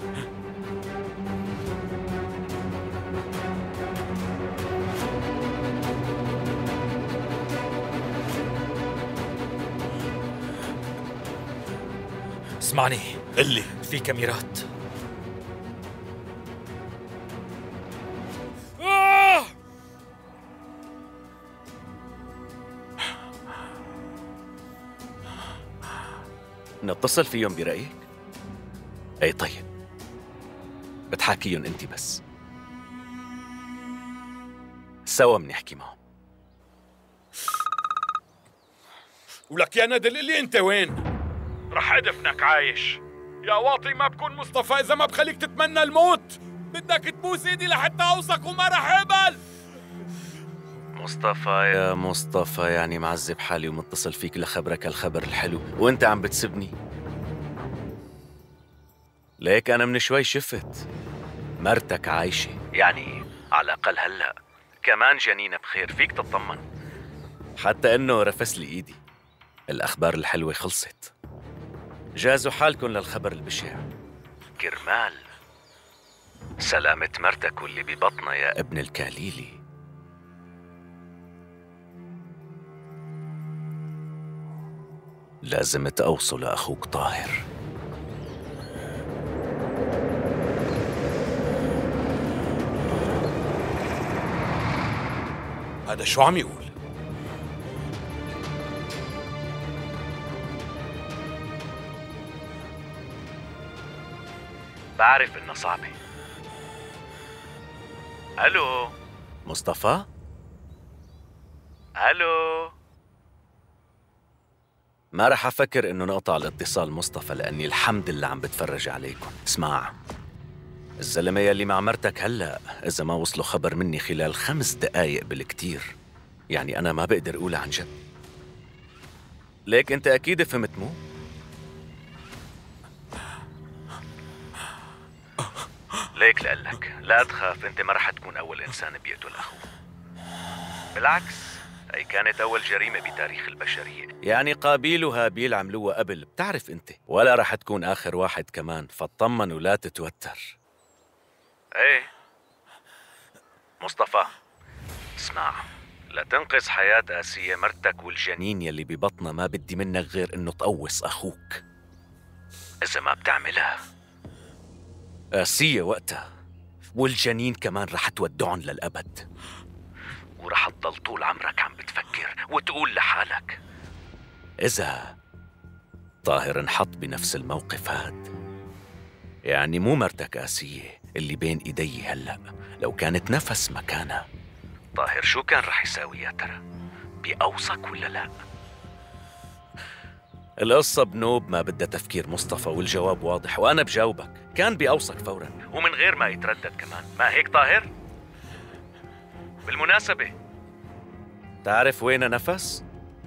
اسمعني، قلي. في كاميرات. نتصل فيهم برأيك؟ اي طيب، بتحاكيهم انت بس، سوا بنحكي معهم. ولك يا ندل اللي انت وين؟ رح ادفنك عايش يا واطي. ما بكون مصطفى اذا ما بخليك تتمنى الموت. بدك تبوس ايدي لحتى اوصك وما رح اقبل. مصطفى يا مصطفى، يعني معذب حالي ومتصل فيك لخبرك هالخبر الحلو وانت عم بتسبني. ليك انا من شوي شفت مرتك عايشة، يعني على الاقل هلا كمان جنينة بخير، فيك تطمن. حتى انه رفس لي ايدي. الاخبار الحلوة خلصت، جازوا حالكم للخبر البشع. كرمال سلامة مرتك واللي ببطنها يا ابن الكاليلي. لازم تقوصوا لأخوك طاهر. هذا شو عم يقول؟ بعرف إنها صعبة. ألو مصطفى؟ ألو؟ ما رح أفكر إنه نقطع الاتصال مصطفى، لأني الحمد لله عم بتفرج عليكم. اسمع، الزلمة يلي مع مرتك هلأ إذا ما وصلوا خبر مني خلال 5 دقايق بالكتير، يعني أنا ما بقدر أقولها عن جد. ليك أنت أكيد فهمت مو؟ ليك لقلك لا تخاف، أنت ما رح تكون أول إنسان بيقتل أخوه. بالعكس، هي كانت أول جريمة بتاريخ البشرية. يعني قابيل وهابيل عملوها قبل، بتعرف أنت، ولا رح تكون آخر واحد كمان، فاطمن ولا تتوتر. ايه مصطفى، اسمع، لتنقذ حياة آسيا مرتك والجنين يلي ببطنها ما بدي منك غير إنه تقوص أخوك. إذا ما بتعملها آسيا وقتها والجنين كمان رح تودعن للأبد، ورح تضل طول عمرك عم بتفكر وتقول لحالك إذا طاهر انحط بنفس الموقف هاد، يعني مو مرتك آسية اللي بين إيدي هلأ، لو كانت نفس مكانها طاهر شو كان رح يساوي يا ترى؟ بأوصك ولا لا؟ القصة بنوب ما بدها تفكير مصطفى، والجواب واضح وأنا بجاوبك، كان بأوصك فوراً ومن غير ما يتردد كمان، ما هيك طاهر؟ بالمناسبة تعرف وين نفس؟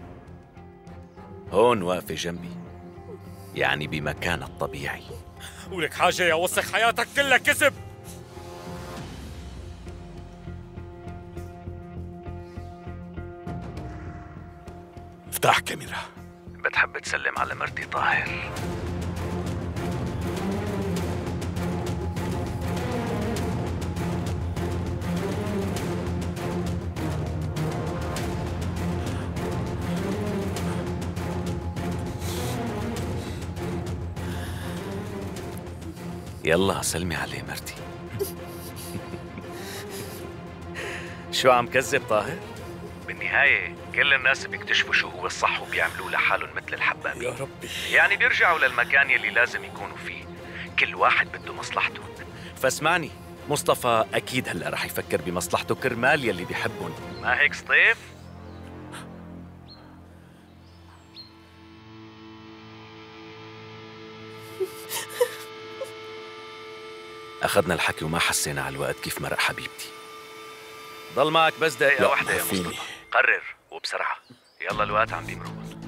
هون واقفة جنبي، يعني بمكانها الطبيعي. ولك حاجة يا وسخ حياتك كلها كذب. افتح كاميرا. بتحب تسلم على مرتي طاهر؟ يلا سلمي عليه مرتي. شو عم كذب طاهر؟ بالنهاية كل الناس بيكتشفوا شو هو الصح وبيعملوا لحالهم مثل الحبابين. يا ربي، يعني بيرجعوا للمكان يلي لازم يكونوا فيه، كل واحد بده مصلحته. فاسمعني، مصطفى أكيد هلأ رح يفكر بمصلحته كرمال يلي بيحبهم، ما هيك سطيف؟ أخذنا الحكي وما حسينا على الوقت كيف مرق حبيبتي. ضل معك بس دقيقة واحدة يا مصطفى، قرر وبسرعة، يلا الوقت عم بيمرق.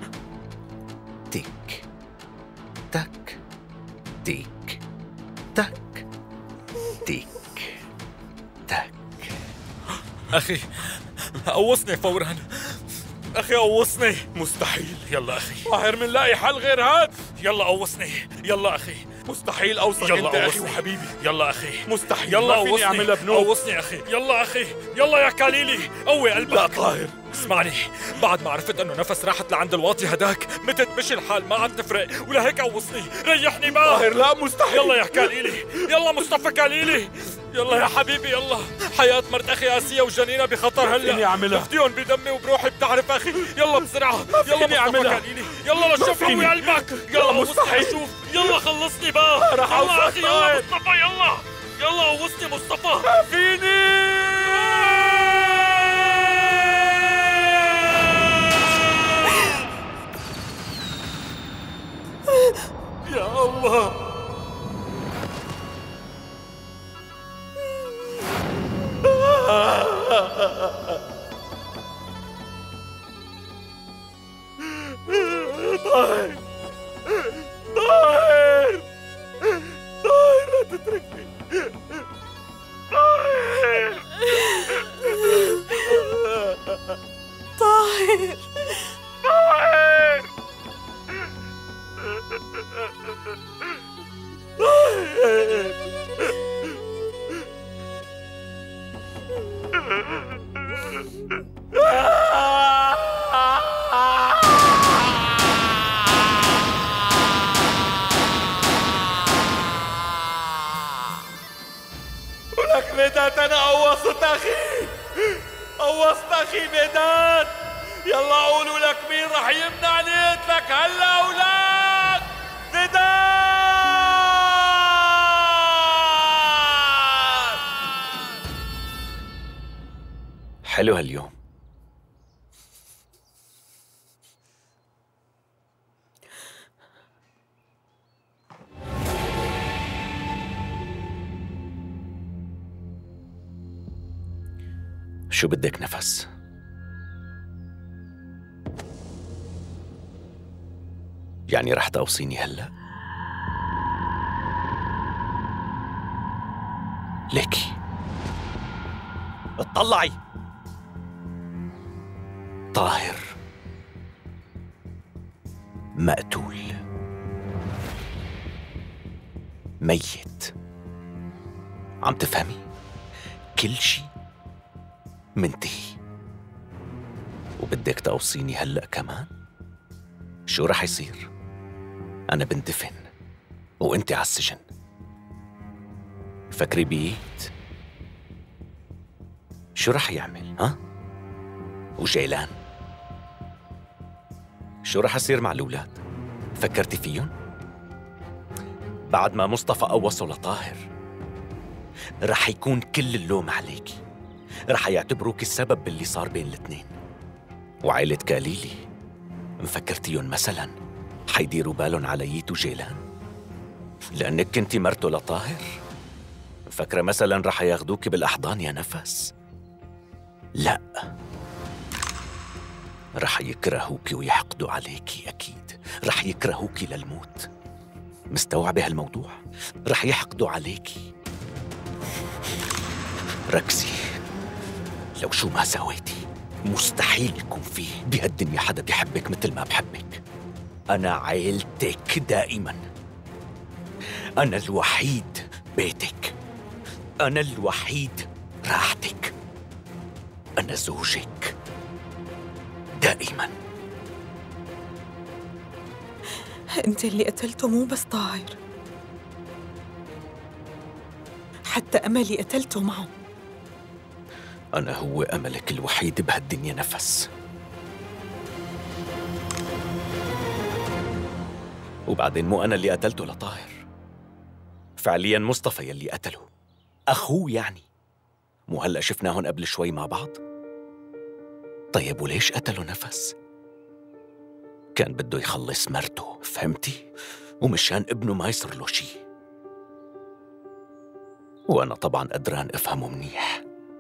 تيك تك تيك تك تيك تك. أخي قوصني فوراً، أخي قوصني. مستحيل. يلا أخي طاهر منلاقي حل غير هاد. يلا قوصني، يلا أخي. مستحيل أوصك أنت أخي وحبيبي. يلا أخي مستحيل. يلا قوصني، أعملها بنوب. قوصني أخي، يلا أخي، يلا يا كاليلي قوي قلبك. لا طاهر اسمعني، بعد ما عرفت انه نفس راحت لعند الواطي هداك متت، مش الحال ما عم تفرق، ولهيك قوصني، ريحني بقى. طاهر لا مستحيل. يلا يا كاليلي، يلا مصطفى كاليلي، يلا يا حبيبي، يلا. حياة مرت أخي آسيا وجنينة بخطر هلا. فيني أعملها. بفديهم بدمي وبروحي، بتعرف أخي. يلا بسرعة، يلا مصطفى كاليلي، يلا لشوف قوي قلبك. يلا مستحيل. شوف، يلا خلصني بقى. رح يلا أخي، يلا طاهر. مصطفى، يلا يلا قوصني مصطفى. فيني. يا الله. طاهر طاهر طاهر لا تتركني. طاهر طاهر طاهر ولك ميدات، انا قوصت اخي، قوصت اخي ميدات. يلا قولوا لك مين رح يمنعني، قلت لك هلا اولاد ميدات. حلو هاليوم. شو بدك نفس؟ يعني رح توصيني هلا؟ ليكي اطلعي. طاهر مقتول، ميت. عم تفهمي؟ كل شي منتهي. وبدك توصيني هلأ كمان؟ شو رح يصير؟ أنا بندفن وأنت على السجن. فكري بيت شو رح يعمل؟ ها؟ وجيلان شو رح يصير مع الأولاد؟ فكرتي فيهم؟ بعد ما مصطفى قوصوا لطاهر رح يكون كل اللوم عليكي، رح يعتبروك السبب باللي صار بين الاثنين. وعائلة كاليلي مفكرتيهم مثلا حيديروا بالهم على ييت وجيلان لأنك كنتي مرته لطاهر؟ فكرة مثلا رح ياخدوك بالأحضان يا نفس؟ لا، رح يكرهوك ويحقدوا عليكي. أكيد رح يكرهوك للموت. مستوعبة هالموضوع؟ رح يحقدوا عليكي. ركزي، لو شو ما سويتي مستحيل يكون فيه بهالدنيا حدا بيحبك مثل ما بحبك. أنا عيلتك دائما، أنا الوحيد بيتك، أنا الوحيد راحتك، أنا زوجك دائما. انت اللي قتلته مو بس طاهر، حتى أملي قتلته معه. أنا هو أملك الوحيد بهالدنيا نفس. وبعدين مو أنا اللي قتلته لطاهر، فعلياً مصطفى يلي قتله، أخوه يعني. مو هلأ شفناهن قبل شوي مع بعض؟ طيب وليش قتلوا نفس؟ كان بده يخلص مرته، فهمتي؟ ومشان ابنه ما يصير له شي. وأنا طبعاً قدران أفهمه منيح،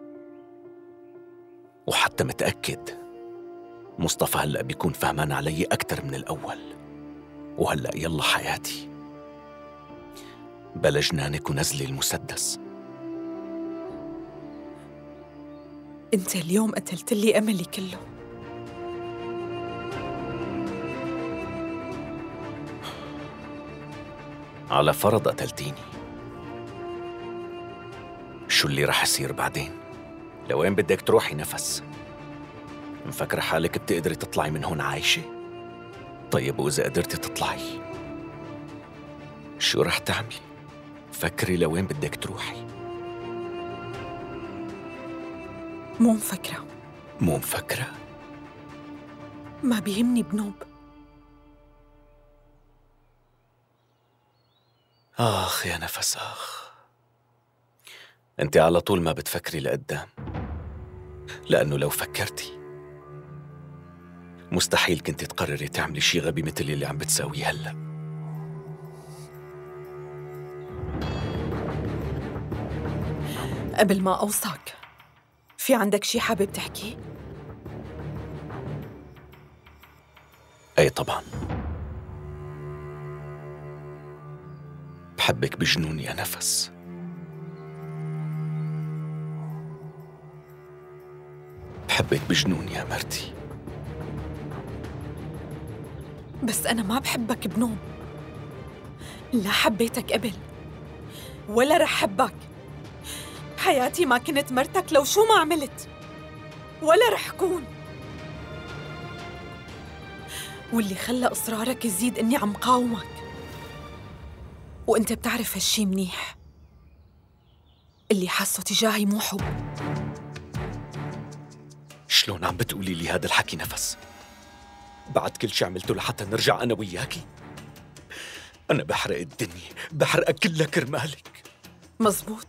وحتى متأكد مصطفى هلأ بيكون فهمان علي أكتر من الأول. وهلأ يلا حياتي، بلا جنانك ونزلي المسدس. انت اليوم قتلت لي أملي كله. على فرض قتلتيني، شو اللي رح يصير بعدين؟ لوين بدك تروحي نفس؟ مفكرة حالك بتقدري تطلعي من هون عايشة؟ طيب وإذا قدرتي تطلعي شو رح تعملي؟ فكري لوين بدك تروحي. مو مفكرة. مو مفكرة؟ ما بيهمني بنوب. آخ يا نفس آخ، أنت على طول ما بتفكري لقدام، لأنه لو فكرتي مستحيل كنت تقرري تعملي شي غبي مثل اللي عم بتساويه هلأ. قبل ما أوصاك، في عندك شي حابب تحكيه؟ أي طبعاً، بحبك بجنون يا نفس. بحبك بجنون يا مرتي. بس أنا ما بحبك بنوب. لا حبيتك قبل ولا رح حبك. حياتي ما كنت مرتك لو شو ما عملت، ولا رح كون. واللي خلى إصرارك يزيد إني عم قاومك، وإنت بتعرف هالشي منيح. اللي حاسه تجاهي مو حب. شلون عم بتقولي لي هذا الحكي نفس؟ بعد كل شي عملته لحتى نرجع أنا وياكي؟ أنا بحرق الدنيا، بحرقك كلها كرمالك. مزبوط،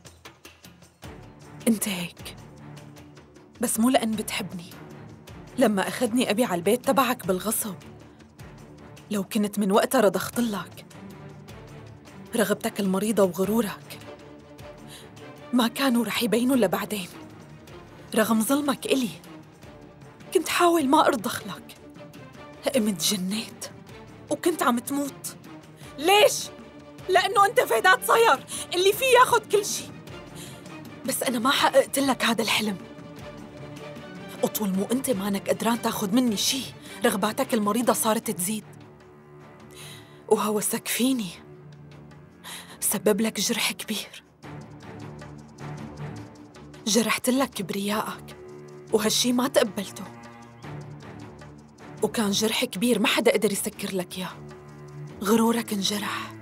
أنت هيك، بس مو لأن بتحبني. لما أخذني أبي على البيت تبعك بالغصب، لو كنت من وقتها رضخت لك، رغبتك المريضة وغرورك ما كانوا رح يبينوا إلا بعدين. رغم ظلمك إلي كنت حاول ما أرضخ لك. قمت جنيت وكنت عم تموت. ليش؟ لأنه أنت فهداد صير اللي فيه ياخد كل شي. بس أنا ما حققت لك هذا الحلم. وطول مو أنت مانك قدران تاخد مني شي، رغباتك المريضة صارت تزيد، وهوسك فيني سبب لك جرح كبير. جرحت لك كبريائك وهالشي ما تقبلته، وكان جرح كبير ما حدا قدر يسكر لك إياه. غرورك انجرح،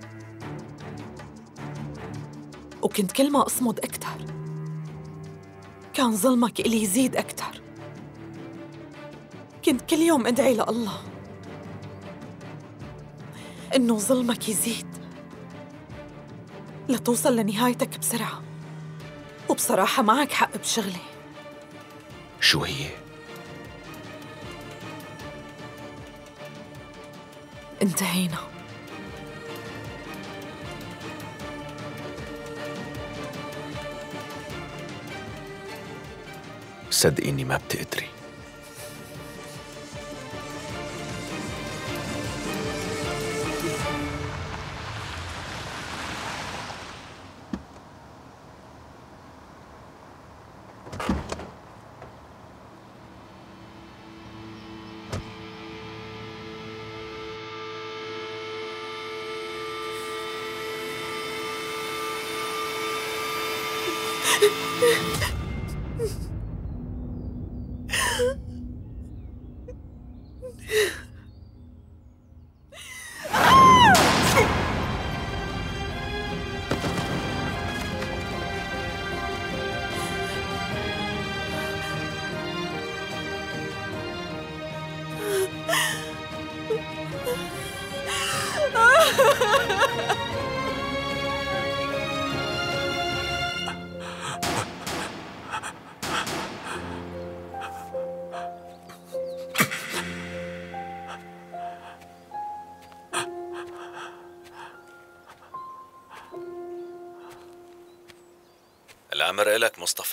وكنت كل ما أصمد أكتر كان ظلمك إلي يزيد أكتر. كنت كل يوم أدعي لله إنه ظلمك يزيد لتوصل لنهايتك بسرعة. وبصراحة معك حق بشغلي. شو هي؟ انتهينا. صدقيني ما بتقدري. الأمر إلك مصطفى،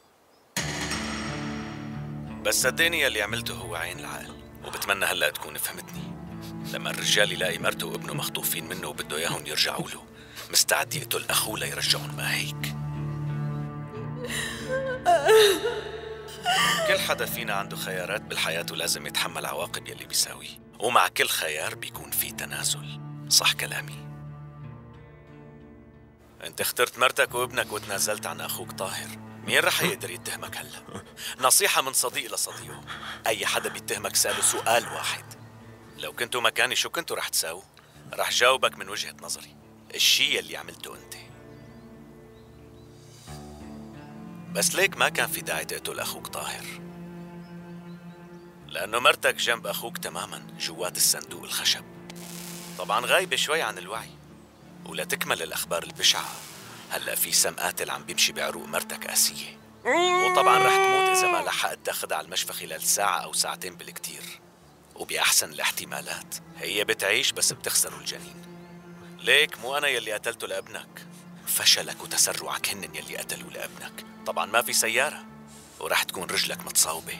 بس صدقني يلي عملته هو عين العقل، وبتمنى هلأ تكون فهمتني. لما الرجال يلاقي مرته وابنه مخطوفين منه وبده إياهم يرجعوا له، مستعد يقتل أخوه ليرجعهم، ما هيك؟ كل حدا فينا عنده خيارات بالحياة ولازم يتحمل عواقب يلي بيساويه، ومع كل خيار بيكون في تنازل. صح كلامي؟ انت اخترت مرتك وابنك وتنازلت عن اخوك طاهر، مين رح يقدر يتهمك هلا؟ نصيحة من صديق لصديقه، اي حدا بيتهمك سأله سؤال واحد: لو كنتوا مكاني شو كنتوا رح تساووا؟ رح جاوبك من وجهة نظري، الشي اللي عملته انت. بس ليك ما كان في داعي تقتل اخوك طاهر، لانه مرتك جنب اخوك تماما جوات الصندوق الخشب، طبعا غايبة شوي عن الوعي. ولا تكمل الأخبار البشعة، هلأ في سم قاتل عم بيمشي بعروق مرتك آسية، وطبعا رح تموت إذا ما لحقت تاخدها على المشفى خلال ساعة أو ساعتين بالكتير، وبأحسن الاحتمالات هي بتعيش بس بتخسروا الجنين. ليك مو أنا يلي قتلته لابنك، فشلك وتسرعك هن يلي قتلوا لابنك. طبعا ما في سيارة ورح تكون رجلك متصاوبة.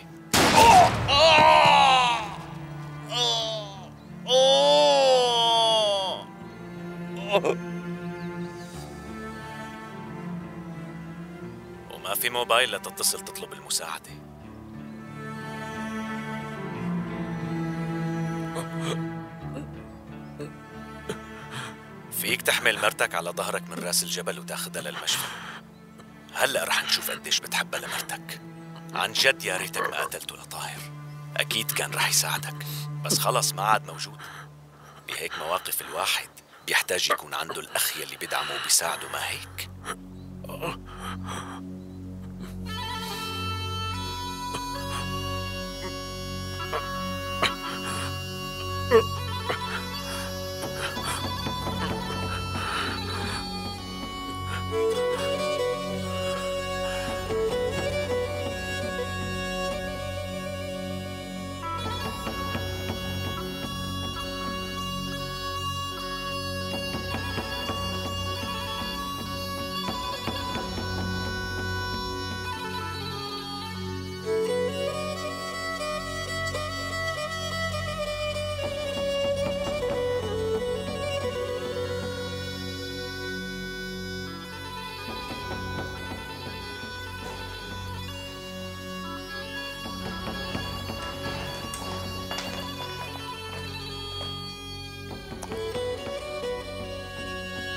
وما في موبايل لتتصل تطلب المساعدة. فيك تحمل مرتك على ظهرك من راس الجبل وتاخدها للمشفى. هلأ رح نشوف قديش بتحبها لمرتك. عن جد يا ريتك ما قتلته لطاهر، أكيد كان رح يساعدك، بس خلص ما عاد موجود. بهيك مواقف الواحد بيحتاج يكون عنده الأخ يلي بيدعمه وبيساعده، ما هيك؟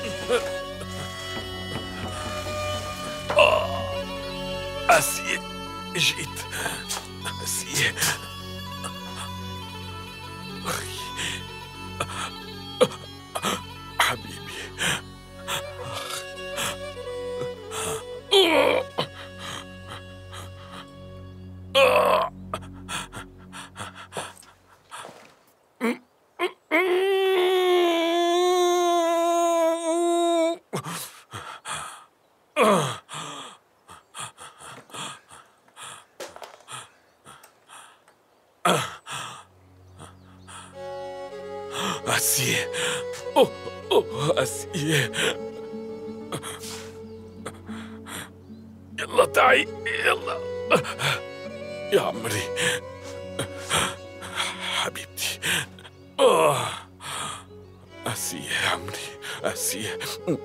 آسيا جيت. آسيا أخي حبيبي. آسيا آسيا يلا تعي يلا يا عمري حبيبتي. آسيا يا عمري آسيا.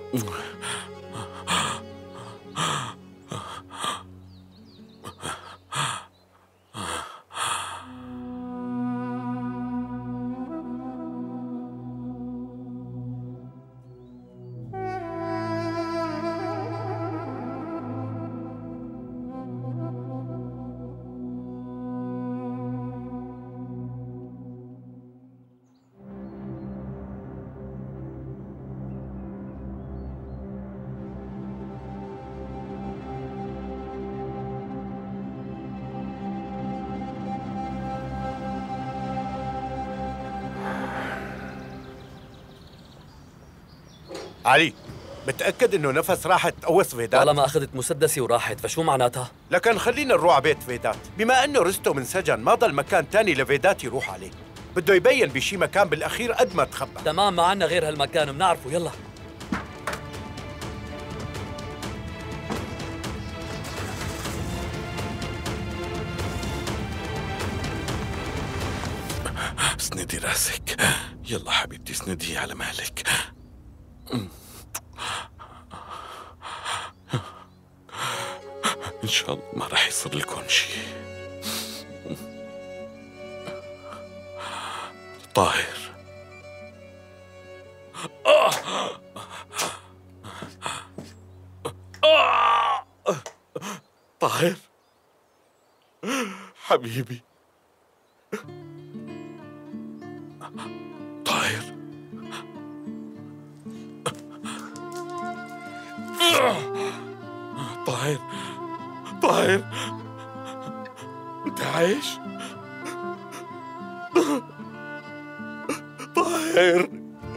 علي، متأكد إنه نفس راحت تقوص فيدات؟ طالما أخذت مسدسي وراحت فشو معناتها؟ لكن خلينا نروح على بيت فيدات، بما إنه رستم انسجن ما ضل مكان تاني لفيدات يروح عليه. بده يبين بشي مكان بالأخير قد ما تخبى. تمام، ما عنا غير هالمكان بنعرفه. يلا اسندي راسك. يلا حبيبتي اسندي على مهلك. إن شاء الله ما راح يصير لكم شيء. طاهر طاهر حبيبي. طاهر طاهر طاهر انت عايش؟ طاهر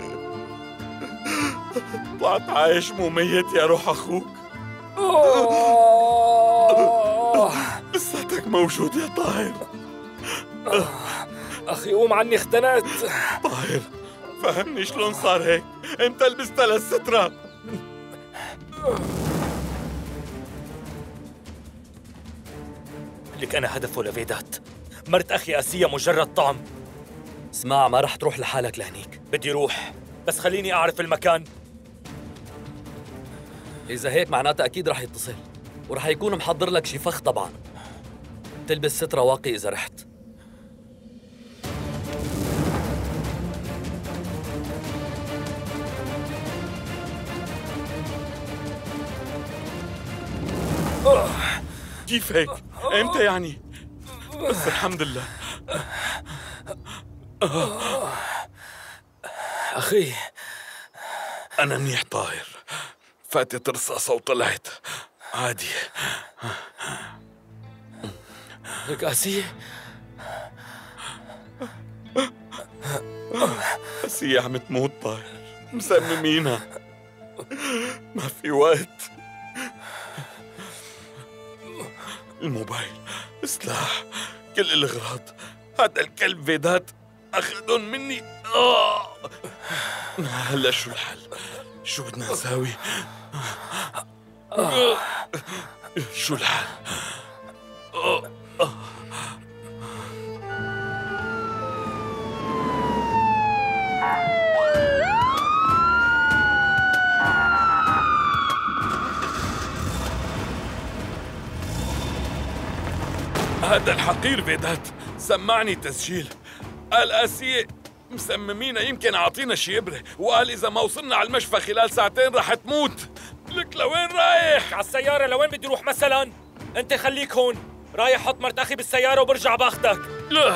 طلعت عايش مو ميت يا روح اخوك. لساتك موجود يا طاهر. اخي قوم عني اختنقت. طاهر فهمني شلون صار هيك؟ امتى لبست للسترة؟ لك انا هدفه لفيدات. مرت اخي آسيا مجرد طعم. اسمع، ما رح تروح لحالك لهنيك. بدي روح بس خليني اعرف المكان. إذا هيك معناتها أكيد رح يتصل ورح يكون محضر لك شي فخ. طبعا تلبس سترة واقي إذا رحت. كيف هيك؟ امتى يعني؟ بس الحمد لله. أخي أنا منيح طاهر. فاتت رصاصة وطلعت عادي. لك آسيا؟ آسيا عم تموت طاهر، مسممينها، ما في وقت. الموبايل، السلاح، كل الأغراض، هذا الكلب فيدات أخذهم مني. هلا شو الحل؟ شو بدنا نساوي؟ شو الحل؟ هذا الحقير فيدات سمعني تسجيل. قال آسيا مسممينا يمكن أعطينا شي إبرة، وقال إذا ما وصلنا على المشفى خلال ساعتين رح تموت. لك لوين رايح؟ على السيارة. لوين بدي روح مثلا؟ أنت خليك هون، رايح حط مرت أخي بالسيارة وبرجع باخدك. لا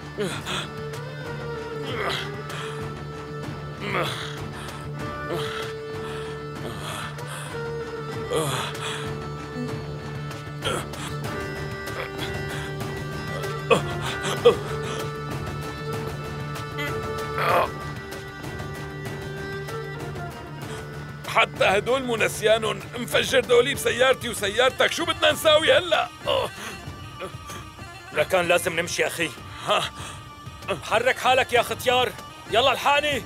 حتى هدول مو نسيانهم، مفجر دولي بسيارتي وسيارتك، شو بدنا نساوي هلا؟ لكان لازم نمشي أخي. حرك حالك يا ختيار، يلا الحقني.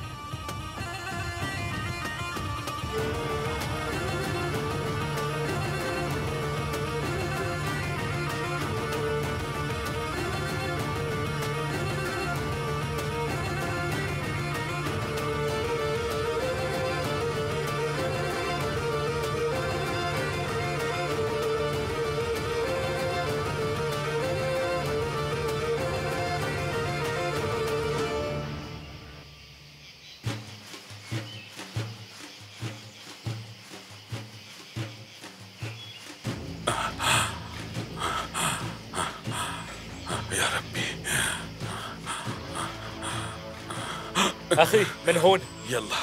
أخي من هون. يلا.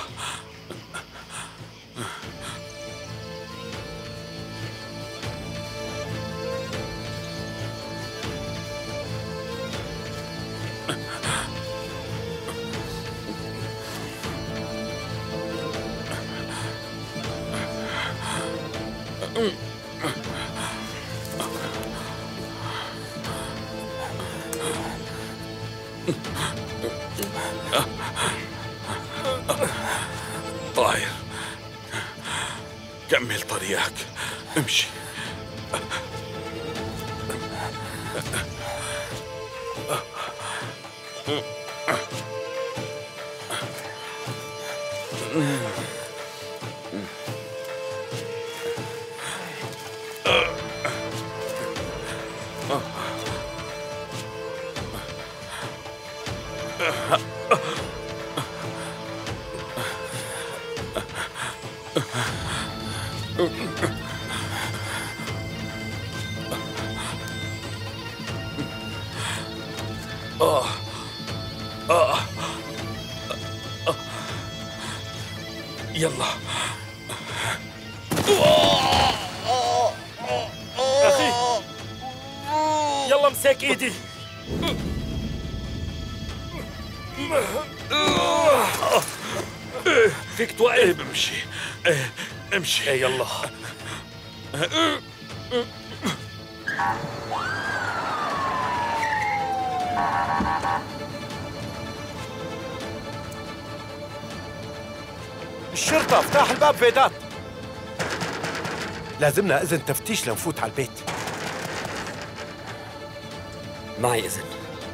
طاير، كمل طريقك، امشي. يلا أخي، يلا مسك إيدي. فيك توقف. بمشي. امشي. يلا. الشرطة، افتح الباب فيدات. لازمنا إذن تفتيش لنفوت على البيت. معي إذن.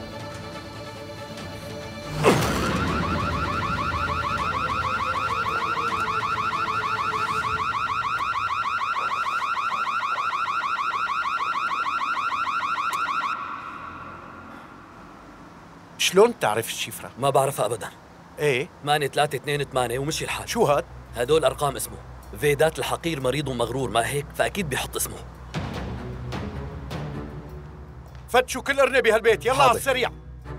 شلون بتعرف الشفرة؟ ما بعرفها أبداً. ايه؟ 8-3-2-8 ومشي الحال. شو هاد؟ هدول أرقام اسمه. فيدات الحقير مريض ومغرور، ما هيك؟ فأكيد بيحط اسمه. فتشوا كل أرنب بهالبيت، يلا على السريع.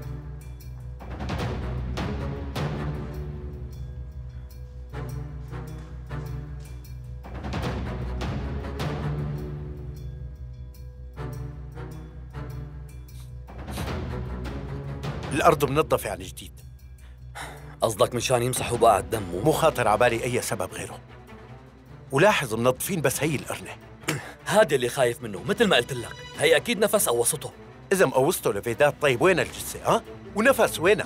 الأرض منظفة عن جديد. قصدك مشان يمسحوا بقع الدم؟ مو خاطر عبالي أي سبب غيره. ولاحظ منظفين بس هي القرنة. هذا اللي خايف منه، مثل ما قلت لك، هي أكيد نفس قوصته. إذا مقوصته لفيدات، طيب وين الجثة؟ ها؟ ونفس وينها؟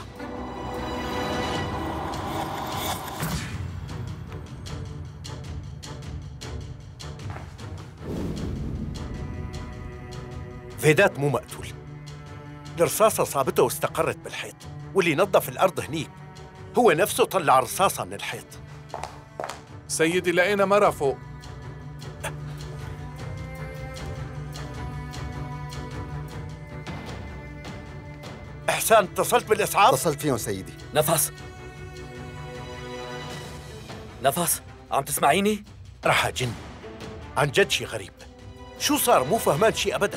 فيدات مو مقتول. الرصاصة صابته واستقرت بالحيط، واللي نظف الأرض هنيك هو نفسه طلع رصاصة من الحيط. سيدي لقينا مرة فوق. إحسان اتصلت بالإسعاف؟ اتصلت فيهم سيدي. نفس عم تسمعيني؟ رح أجن. عن جد شي غريب. شو صار؟ مو فهمان شي أبدا.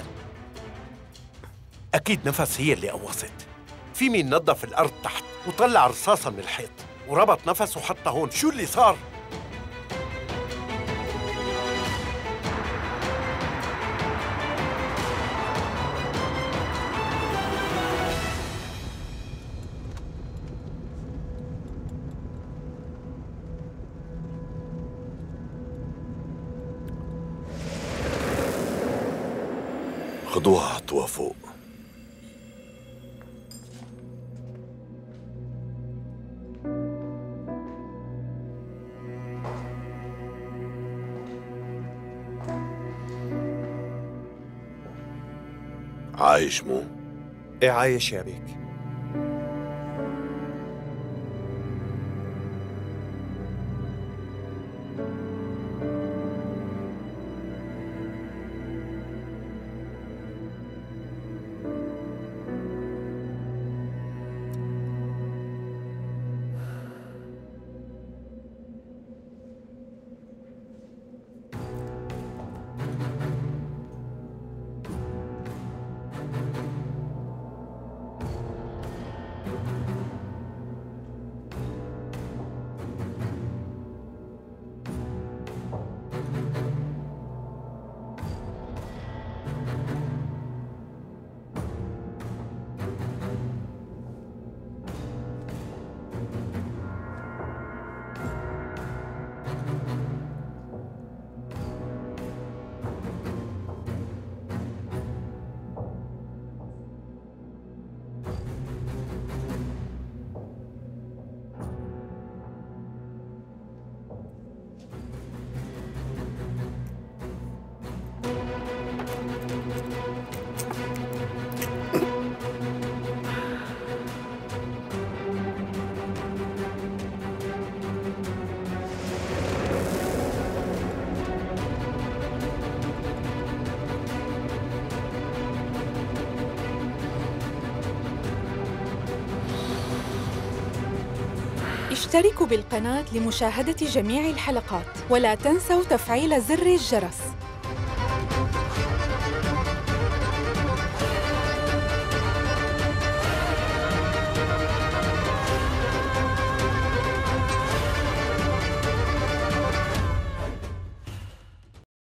أكيد نفس هي اللي قوصت. في مين نظف الأرض تحت وطلع رصاصة من الحيط وربط نفس وحطها هون. شو اللي صار؟ خدوها حطوها فوق. عايش مو؟ ايه عايش يا بيك. اشتركوا بالقناة لمشاهدة جميع الحلقات، ولا تنسوا تفعيل زر الجرس.